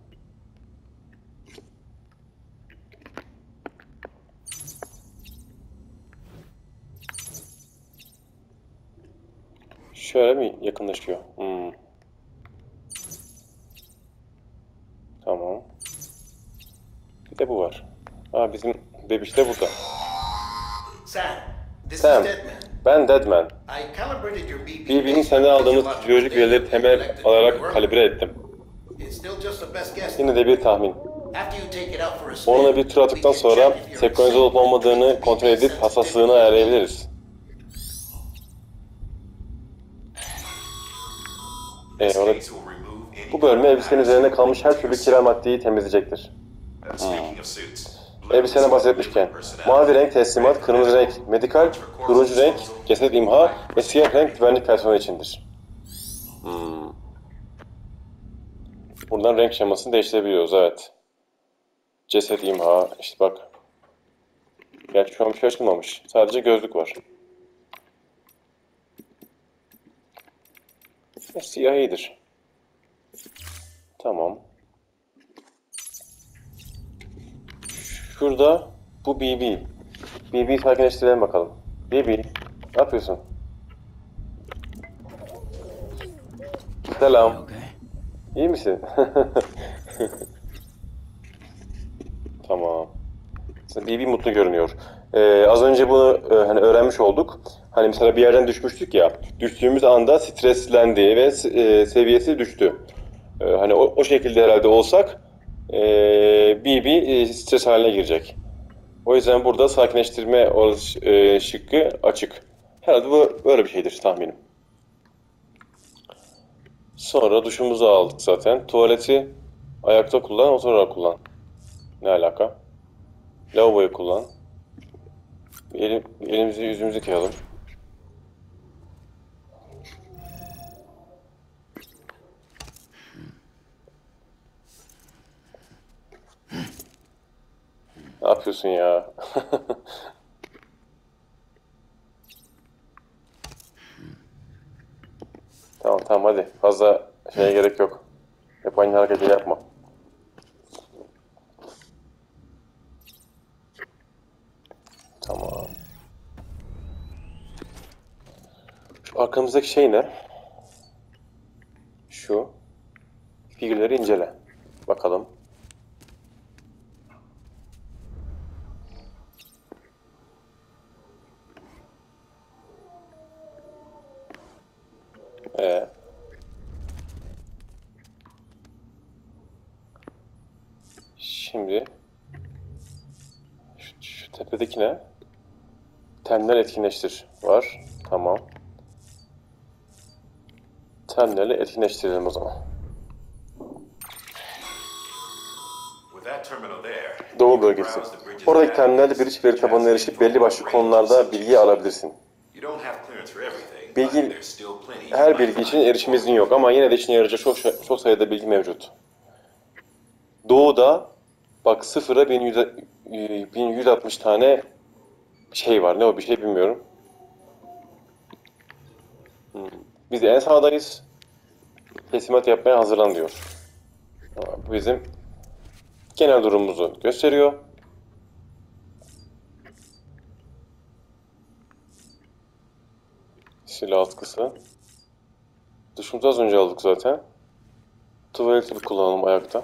S1: Şöyle mi yakınlaşıyor? Hmm. Tamam. Bir de bu var. Ha, bizim bebiş de burada.
S3: Sam, this
S1: Sam,
S3: is Deadman.
S1: ben Deadman.
S3: I calibrated your B P.
S1: B B'nin senden aldığımız biyolojik verileri temel alarak kalibre ettim.
S3: It's still just a best guess.
S1: Yine de bir tahmin.
S3: After you take it out for a spin,
S1: Onunla bir tur attıktan
S3: we can
S1: sonra
S3: check if you're
S1: senkronize olup olmadığını kontrol edip hassaslığını ayarlayabiliriz. Ee, orada,
S4: These will remove any
S1: bu bölme elbisenin üzerinde kalmış her türlü kirel maddeyi temizleyecektir.
S4: Uh, Speaking of suits,
S1: Elbisene bahsetmişken, mavi renk teslimat, kırmızı renk medikal, turuncu renk ceset imha ve siyah renk güvenlik personeli içindir. Hmm. Buradan renk şemasını değiştirebiliyoruz, evet. Ceset imha, işte bak. Gerçi şu an bir şey açılmamış. Sadece gözlük var. E, siyah iyidir. Tamam. Şurada bu B B. B B'yi sakinleştirelim bakalım. B B, ne yapıyorsun? Selam.
S5: Okay?
S1: İyi misin? Tamam. B B mutlu görünüyor. Ee, az önce bunu e, hani öğrenmiş olduk. Hani mesela bir yerden düşmüştük ya. Düştüğümüz anda streslendi ve e, seviyesi düştü. E, hani o, o şekilde herhalde olsak e, B B e, stres haline girecek. O yüzden burada sakinleştirme e, şıkkı açık. Herhalde bu böyle bir şeydir tahminim. Sonra duşumuzu aldık zaten. Tuvaleti ayakta kullan, oturarak kullan. Ne alaka? Lavaboyu kullan. Elim, elimizi yüzümüzü yıkayalım. Ne yapıyorsun ya? Tamam tamam hadi. Fazla şeye gerek yok. Hep aynı hareketi yapma. Tamam. Şu arkamızdaki şey ne? Şu. Figürleri incele. Bakalım. Ee. Şimdi şu, şu tepedeki ne? Terminal etkinleştir var. Tamam. Terminali etkinleştirelim o zaman.
S4: with that terminal there,
S1: Doğu
S4: you can
S1: bölgesi.
S4: browse the bridges
S1: Oradaki
S4: map,
S1: terminalde bir iç veri tabanına erişip belli başlı konularda bilgi alabilirsin.
S4: You don't have clearance for everything,
S1: Bilgi-
S4: but there's still plenty you
S1: Her
S4: might
S1: bilgi için
S4: find.
S1: erişimizin yok ama yine de işine yarayacak çok, çok sayıda bilgi mevcut. Doğuda bak sıfıra bin yüz, bin yüz altmış tane şey var. Ne o bir şey bilmiyorum. Hmm. Biz en sağdayız. Teslimat yapmaya hazırlan diyor. Bu bizim genel durumumuzu gösteriyor. Silah atkısı. Duşumuzu az önce aldık zaten. Tuvaleti bir kullanalım ayakta.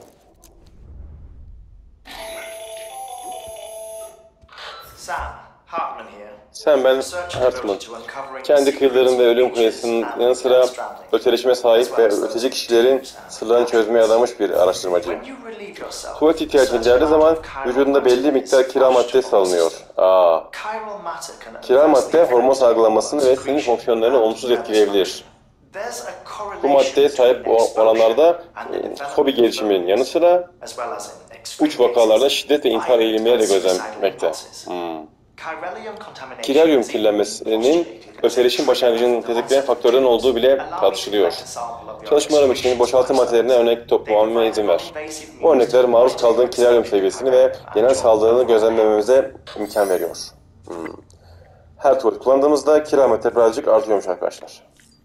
S9: Sam, Hartman here.
S1: Sen ben Hartman. Kendi kıyılarında ölüm kıyısının yanı sıra öteleşime sahip ve öteci kişilerin sırlarını çözmeye adamış bir araştırmacıyım. Kuvvet ihtiyacı geldiği zaman vücudunda belli miktar kiral madde salınıyor. Aa. Kiral madde hormon salgılanmasını ve sinir fonksiyonlarını olumsuz etkileyebilir. Bu maddeye sahip olanlarda fobi gelişiminin yanı sıra uç vakalarda şiddet ve intihar eğilimleri de gözlenmekte. Hmm. Kireryum kirlenmesinin öteleşim başlangıcının tetikleyen faktörden olduğu bile tartışılıyor. Çalışmalarım için boşaltım maddelerine örnek toplamama izin ver. Bu örnekler maruz kaldığın kireryum seviyesini ve genel sağlığını gözlemlememize imkan veriyor. Hmm. Her tuvalet kullandığımızda kireryum madde birazcık artıyormuş arkadaşlar.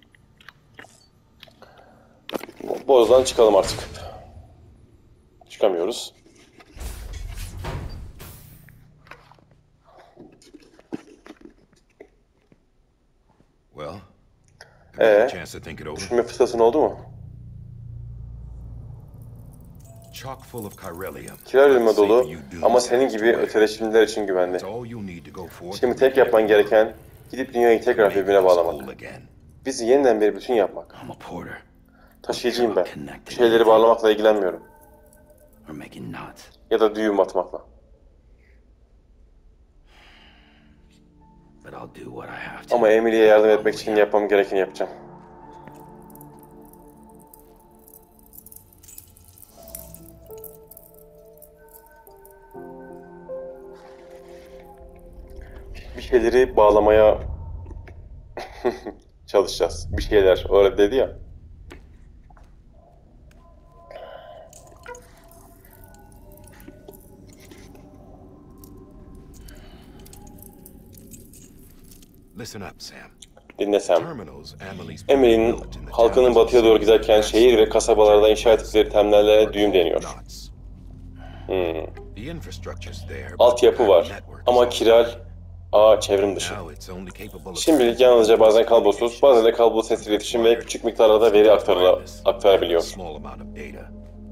S1: Bozdan çıkalım artık. Çıkamıyoruz.
S6: Well,
S1: Ee,
S6: chance to think it over.
S1: düşünme fırsatın oldu mu?
S6: Chock full of chiralium.
S1: Kireryum'a dolu ama senin gibi öteleşimler için güvenli.
S6: It's all you need to go forth.
S1: Şimdi tek yapman gereken gidip dünyayı tekrar birbirine bağlamak. Bizi yeniden bir bütün yapmak.
S5: I'm a porter.
S1: Taşıyıcıyım ben. Bir şeyleri bağlamakla ilgilenmiyorum.
S5: Or making knots.
S1: Ya da düğüm atmakla.
S5: But I'll do what I have to.
S1: Ama Emily'ye yardım etmek için yapmam gerekeni yapacağım. Bir şeyleri bağlamaya çalışacağız. Bir şeyler. Öyle dedi ya.
S6: Listen up, Sam.
S1: Dinlesem.
S6: Terminals Emily's
S1: Emily'nin
S6: built in the
S1: halkının
S6: towns
S1: batıya doğru giderken
S6: and
S1: şehir ve kasabalarda inşa ettikleri terminallere düğüm deniyor.
S6: knots.
S1: Hmm.
S6: The infrastructure's there, but
S1: Altyapı
S6: the
S1: var
S6: network
S1: ama
S6: is
S1: kiral ağ çevrim dışı.
S6: now it's only capable of
S1: Şimdilik yalnızca bazen kablosuz, bazen de kablosuz iletişim ve küçük miktarlarda veri aktarıla, aktarabiliyor.
S6: small amount of data.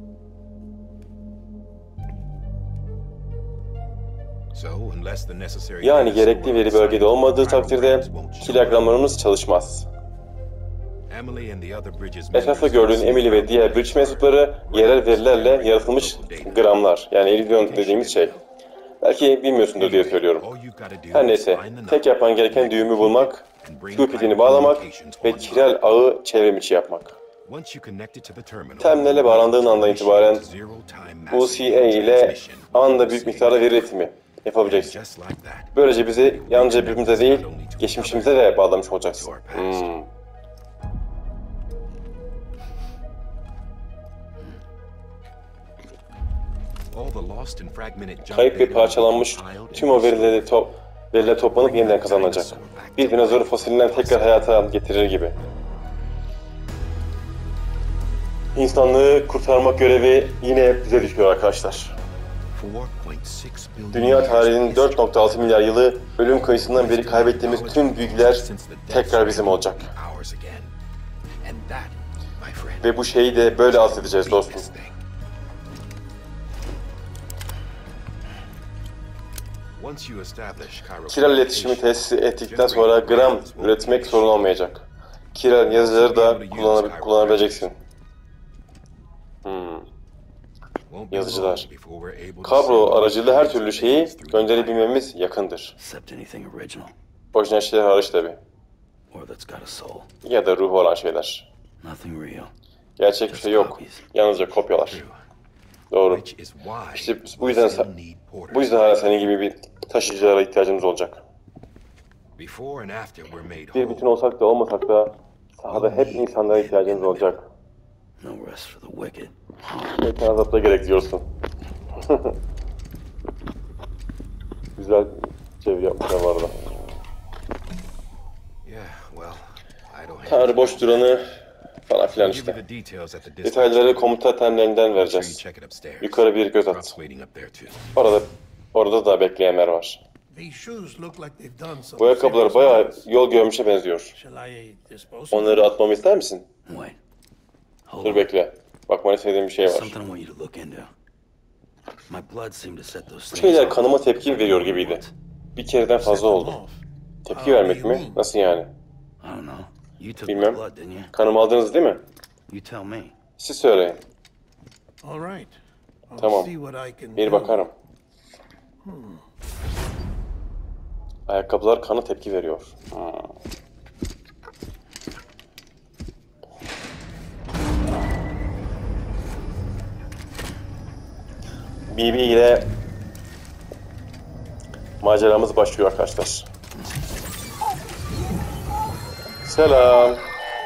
S6: So, unless the necessary
S1: Yani
S6: data
S1: gerekli
S6: somewhere
S1: veri bölgede
S6: inside
S1: olmadığı
S6: the
S1: takdirde
S6: chiral won't show up.
S1: kilogramlarımız çalışmaz.
S6: Emily and the other Bridges
S1: Etrafta
S6: members
S1: gördüğün Emily ve diğer bridge mensupları yerel verilerle yaratılmış gramlar, yani iridium dediğimiz şey. Belki bilmiyorsundur diye söylüyorum. Her neyse, tek yapman gereken düğümü bulmak, Cupid'ini bağlamak ve kiral ağı çevrim içi yapmak. Terminale bağlandığın andan itibaren U C A ile anında büyük miktarda veri iletimi yapabileceksin. Böylece bizi yalnızca birbirimize değil, geçmişimize de bağlamış olacaksın. Hmm. Kayıp ve parçalanmış tüm o verileri, top, veriler toplanıp yeniden kazanılacak. Bir dinozoru fosilinden tekrar hayata getirir gibi. İnsanlığı kurtarmak görevi yine bize düşüyor arkadaşlar. Dünya tarihinin dört nokta altı milyar yılı ölüm kıyısından beri kaybettiğimiz tüm bilgiler tekrar bizim olacak. Ve bu şeyi de böyle alt edeceğiz dostum. Kiral iletişimi tesis ettikten sonra gram üretmek sorun olmayacak. Kiral yazıları da kullanab kullanabileceksin. Hmm. Yazıcılar. Kablo aracılığıyla her türlü şeyi gönderebilmemiz yakındır. Orijinal şeyler hariç tabi. Ya da ruhu olan şeyler. Gerçek bir şey yok. Yalnızca kopyalar. Doğru. İşte bu yüzden bu yüzden hala senin gibi bir taşıyıcılara ihtiyacımız olacak. Bir bütün olsak da olmasak da sahada hep insanlara ihtiyacımız olacak. Şeytan azapta gerek diyorsun. Güzel çeviri yapmışlar bu arada. Tanrı boş duranı falan filan işte. Detayları komuta terminalinden vereceğiz. Yukarı bir göz at. Orada, orada da bekleyenler var. Bu ayakkabılar bayağı yol görmüşe benziyor. Onları atmamı ister misin? Dur bekle. Bakmanı istediğim bir şey var. Bu şeyler kanıma tepki veriyor gibiydi. Bir kereden fazla oldu. Tepki vermek mi? Nasıl yani?
S5: I don't know. You took my
S1: Bilmem.
S5: blood, didn't you?
S1: Kanımı aldınız değil mi?
S5: You tell me.
S1: Siz söyleyin.
S2: All right. I'll
S1: Tamam.
S2: see what I can
S1: Bir
S2: do.
S1: bakarım. Ayakkabılar kana tepki veriyor. Hmm. B B ile maceramız başlıyor arkadaşlar. Selam.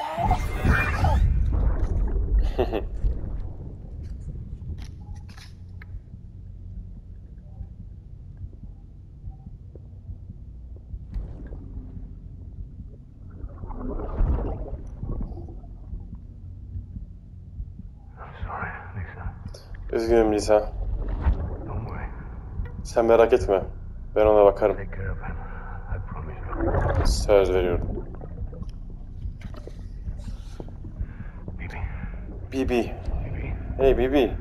S2: Sorry, Lisa.
S1: Üzgünüm Lisa.
S2: Don't worry.
S1: Sen merak etme. Ben ona bakarım.
S2: Take care of him. I promise you.
S1: Söz veriyorum.
S2: Bibi.
S1: B B. Hey B B.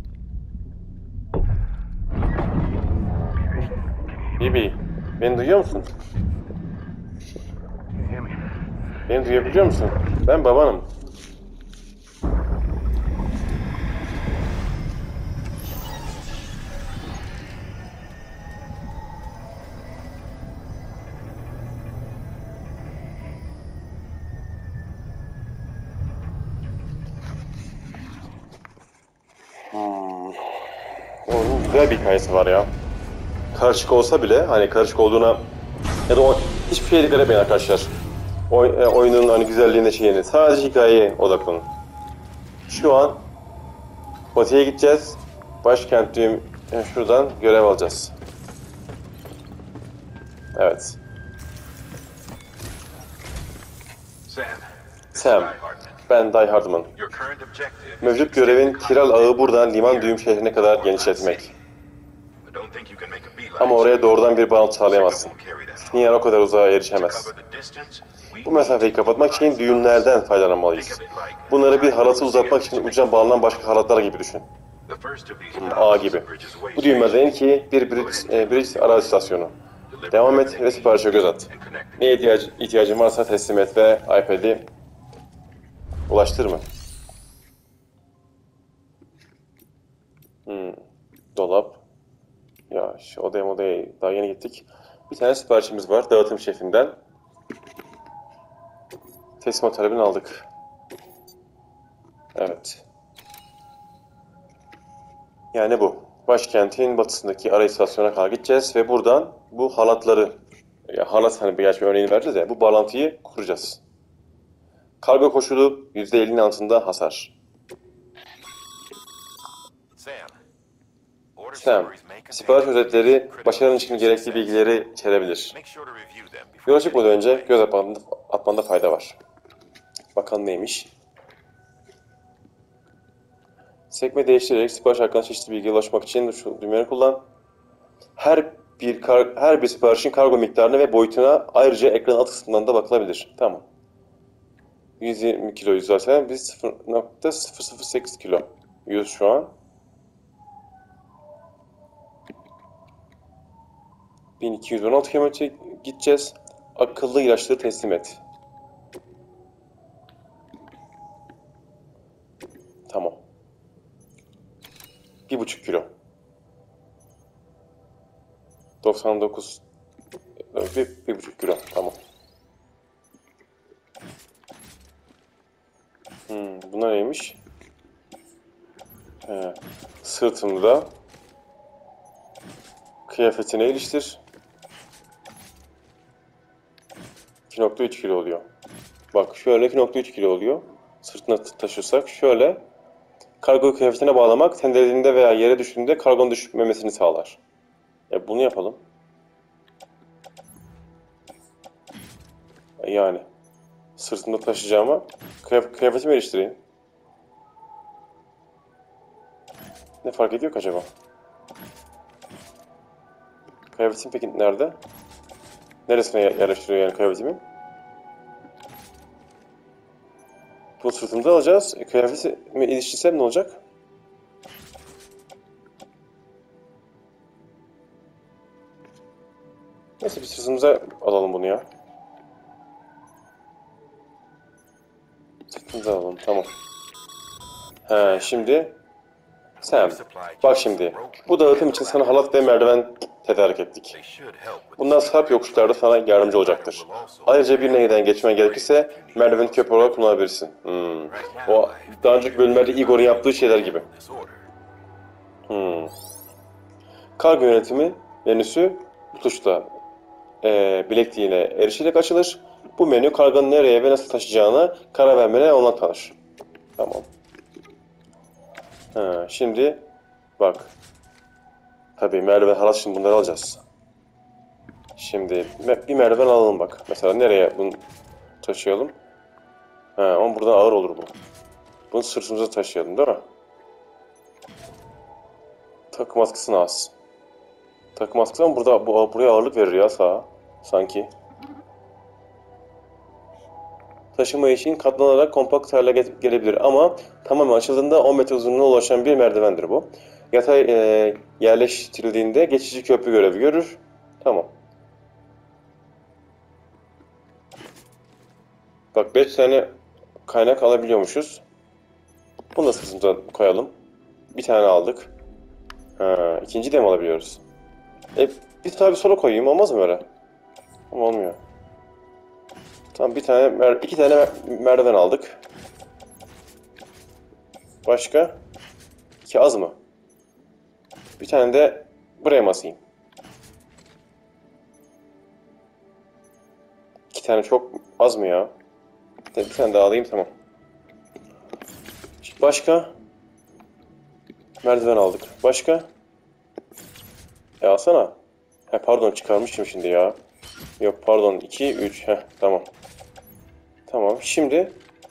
S1: B B. Beni duyuyor musun?
S2: You hear me?
S1: Beni duyabiliyor musun? Ben babanım. Hmm. Onun güzel bir hikayesi var ya. Karışık olsa bile, hani karışık olduğuna ya da o, hiçbir şeye dikkat etmeyin arkadaşlar. Oy, e, oyunun hani güzelliğine şeyine, sadece hikayeye odaklanın. Şu an Batı'ya gideceğiz. Başkent düğüm e, şuradan görev alacağız. Evet.
S4: Sam.
S1: Sam, ben Die Hardman.
S4: Your current objective.
S1: Mevcut görevin kiral ağı buradan liman düğüm şehrine kadar genişletmek.
S4: I don't think you can make a beeline.
S1: Ama oraya doğrudan bir bağlantı sağlayamazsın.
S4: Won't carry that.
S1: Sinyal o kadar uzağa erişemez.
S4: Cover the distance. We
S1: Bu mesafeyi kapatmak için düğümlerden faydalanmalıyız. Bunları bir halatı uzatmak için ucuna bağlanan başka halatlar gibi düşün.
S4: the first of these
S1: Ağ gibi. Bu düğümlerden ilki bir bridge, e, bridge arazi istasyonu. Devam et ve siparişe göz at. Neye ihtiyac, ihtiyacın varsa teslim et ve iPad'i ulaştır mı? Hmm. Dolap. Ya şu odaya odaya daha yeni gittik. Bir tane siparişimiz var dağıtım şefinden. Teslimat talebini aldık. Evet. Yani bu. Başkentin batısındaki ara istasyona kadar gideceğiz ve buradan bu halatları, ya halat hani birkaç bir örneğini vereceğiz ya, bu bağlantıyı kuracağız. Kargo koşulu yüzde ellinin altında hasar.
S4: Sam. Order
S1: Sam,
S4: summaries may contain
S1: sipariş özetleri
S4: critical
S1: başarının için gerekli bilgileri içerebilir.
S4: Make sure to review them before
S1: Yola çıkmadan önce göz atmanda, atmanda fayda var. Bakalım neymiş? Sekme değiştirerek sipariş hakkında çeşitli bilgiye ulaşmak için şu düğmeleri kullan. Her bir kar, her bir siparişin kargo miktarına ve boyutuna ayrıca ekranın alt kısmından da bakılabilir. Tamam. yüz yirmi kilo zaten biz sıfır nokta sıfır sıfır sekiz kilo yüz şu an. bin iki yüz on altı kilometre gideceğiz. Akıllı ilaçları teslim et. Tamam. Bir buçuk kilo. doksan dokuz. Bir, bir buçuk kilo. Tamam. Hmm, bunlar neymiş? He, sırtımda kıyafetine iliştir. iki nokta üç kilo oluyor. Bak şöyle iki nokta üç kilo oluyor. Sırtına taşırsak şöyle. Kargo kıyafetine bağlamak tenderediğinde veya yere düştüğünde kargonun düşmemesini sağlar. E bunu yapalım. E yani sırtımda taşıyacağıma kıyaf kıyafetimi eriştireyim. Ne fark ediyor ki acaba? Kıyafetim peki nerede? Neresine yerleştiriyor yani kıyafetimi? Bu sırtımda alacağız. E, kıyafetimi iliştirsem ne olacak? Neyse bir sırtımıza alalım bunu ya. Sırtımıza alalım, tamam. He, şimdi Sam, bak şimdi. Bu dağıtım için sana halat ve merdiven tedarik ettik.
S4: They should help with
S1: Bundan sarp yokuşlarda sana yardımcı olacaktır. Ayrıca bir nehirden geçmen gerekirse merdiveni köprü olarak kullanabilirsin. Hmm. O daha önceki bölümlerde Igor'un yaptığı şeyler gibi.
S4: this order.
S1: Hmm. Kargo yönetimi menüsü bu tuşla e, bilekliğine erişerek açılır. Bu menü kargonun nereye ve nasıl taşıyacağına karar vermene olanak tanır. Tamam. Ha, şimdi bak. Tabii merdiven halat, şimdi bunları alacağız. Şimdi bir merdiven alalım bak. Mesela nereye bunu taşıyalım? Ha, ama buradan ağır olur bu. Bunu sırtımıza taşıyalım değil mi? Takım askısını az. Takım askısı ama burada bu, buraya ağırlık verir ya sağa. Sanki. Taşıma için katlanarak kompakt hale ge- gelebilir ama tamamen açıldığında on metre uzunluğuna ulaşan bir merdivendir bu. Yatay e, yerleştirildiğinde geçici köprü görevi görür. Tamam. Bak beş tane kaynak alabiliyormuşuz. Bunu da sırtımıza koyalım. Bir tane aldık. Ha, ikinci de mi alabiliyoruz? E, bir tane bir sola koyayım, olmaz mı öyle? Ama olmuyor. Tamam, bir tane, mer iki tane mer merdiven aldık. Başka? İki az mı? Bir tane de buraya mı asayım? İki tane çok az mı ya? Bir tane daha alayım, tamam. Başka? Merdiven aldık. Başka? E alsana. He pardon, çıkarmışım şimdi ya. Yok pardon, iki, üç. Heh, tamam. Tamam, şimdi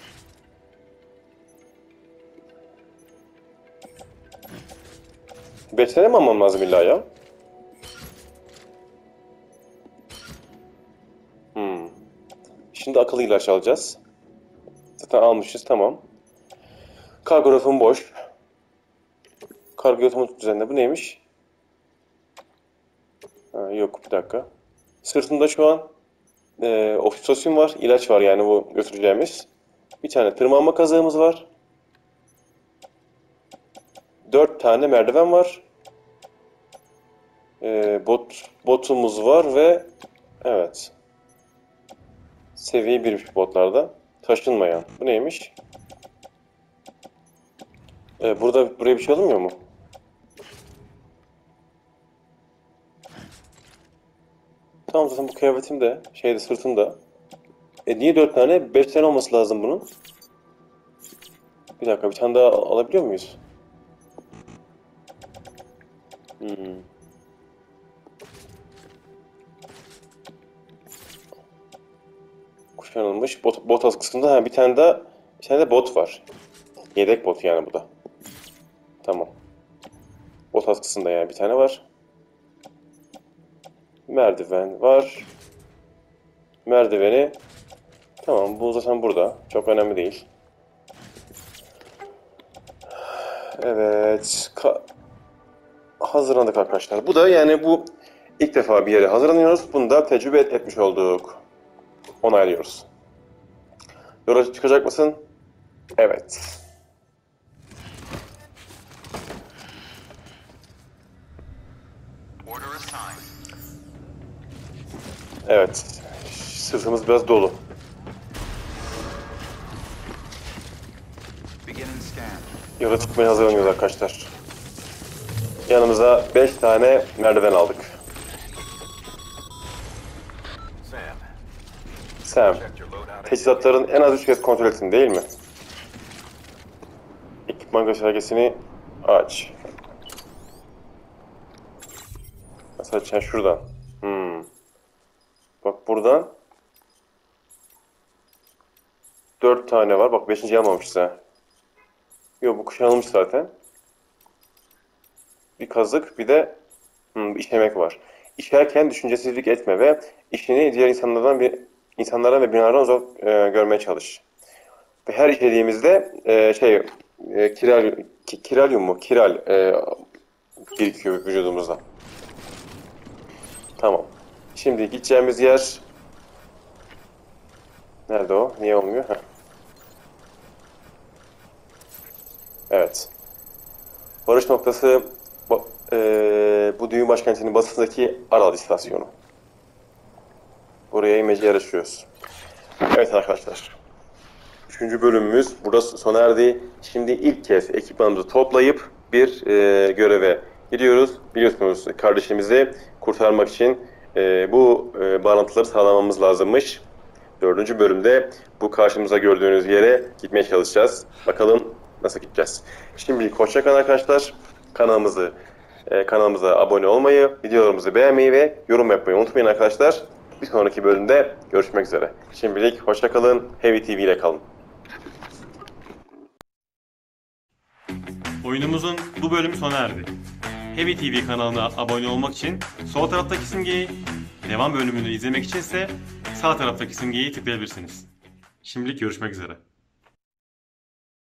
S1: beş tane mi almam lazım illa ya? Hmm. Şimdi akıllı ilaç alacağız. Zaten almışız, tamam. Kargo rafım boş. Kargo otomatik düzenle. Bu neymiş? Ha, yok, bir dakika. Sırtımda şu an e, oksitosin var. İlaç var yani bu götüreceğimiz. Bir tane tırmanma kazığımız var. Dört tane merdiven var. E, bot botumuz var ve evet. Seviye birmiş botlarda. Taşınmayan. Bu neymiş? E, burada buraya bir şey alınmıyor mu? Tamam, zaten bu kıyafetim de şeyde, sırtımda. E niye dört tane? Beş tane olması lazım bunun. Bir dakika, bir tane daha alabiliyor muyuz? Hmm. Kuşanılmış bot, bot askısında ha, bir tane daha, bir tane de bot var. Yedek bot yani bu da. Tamam. Bot askısında yani bir tane var. Merdiven var. Merdiveni. Tamam, bu zaten burada. Çok önemli değil. Evet. Ka hazırlandık arkadaşlar. Bu da yani bu ilk defa bir yere hazırlanıyoruz. Bunu da tecrübe et etmiş olduk. Onaylıyoruz. Yola çıkacak mısın? Evet. Evet. Sırtımız biraz dolu. Yola çıkmaya hazırlanıyoruz arkadaşlar. Yanımıza beş tane merdiven aldık.
S4: Sam,
S1: Sam,
S4: check your loadout.
S1: teçhizatların en az üç kez kontrol ettin değil mi? Ekipman göstergesini aç. Mesela sen şuradan. Hmm. Bak buradan dört tane var. Bak beşinci almamışız ha. Yok, bu kuşanılmış zaten. Bir kazık, bir de hmm, işemek var. İşerken düşüncesizlik etme ve işini diğer insanlardan bir insanlardan ve binalardan uzak e, görmeye çalış. Ve her işlediğimizde e, şey e, kiral ki, kiralyum mu? Kiral e, birikiyor vücudumuzda. Tamam. Şimdi gideceğimiz yer... Nerede o? Niye olmuyor? Heh. Evet. Varış noktası bu, e, bu düğün başkentinin batısındaki Aral istasyonu. Oraya imece yarışıyoruz. Evet arkadaşlar. Üçüncü bölümümüz burada sona erdi. Şimdi ilk kez ekipmanımızı toplayıp bir e, göreve gidiyoruz. Biliyorsunuz kardeşimizi kurtarmak için e, bu e, bağlantıları sağlamamız lazımmış. Dördüncü bölümde bu karşımıza gördüğünüz yere gitmeye çalışacağız. Bakalım nasıl gideceğiz. Şimdilik hoşça kalın arkadaşlar. Kanalımızı e, kanalımıza abone olmayı, videolarımızı beğenmeyi ve yorum yapmayı unutmayın arkadaşlar. Bir sonraki bölümde görüşmek üzere. Şimdilik hoşça kalın. Heavy T V ile kalın.
S9: Oyunumuzun bu bölümü sona erdi. Heavy T V kanalına abone olmak için sol taraftaki simgeyi, devam bölümünü izlemek için ise sağ taraftaki simgeyi tıklayabilirsiniz. Şimdilik görüşmek üzere.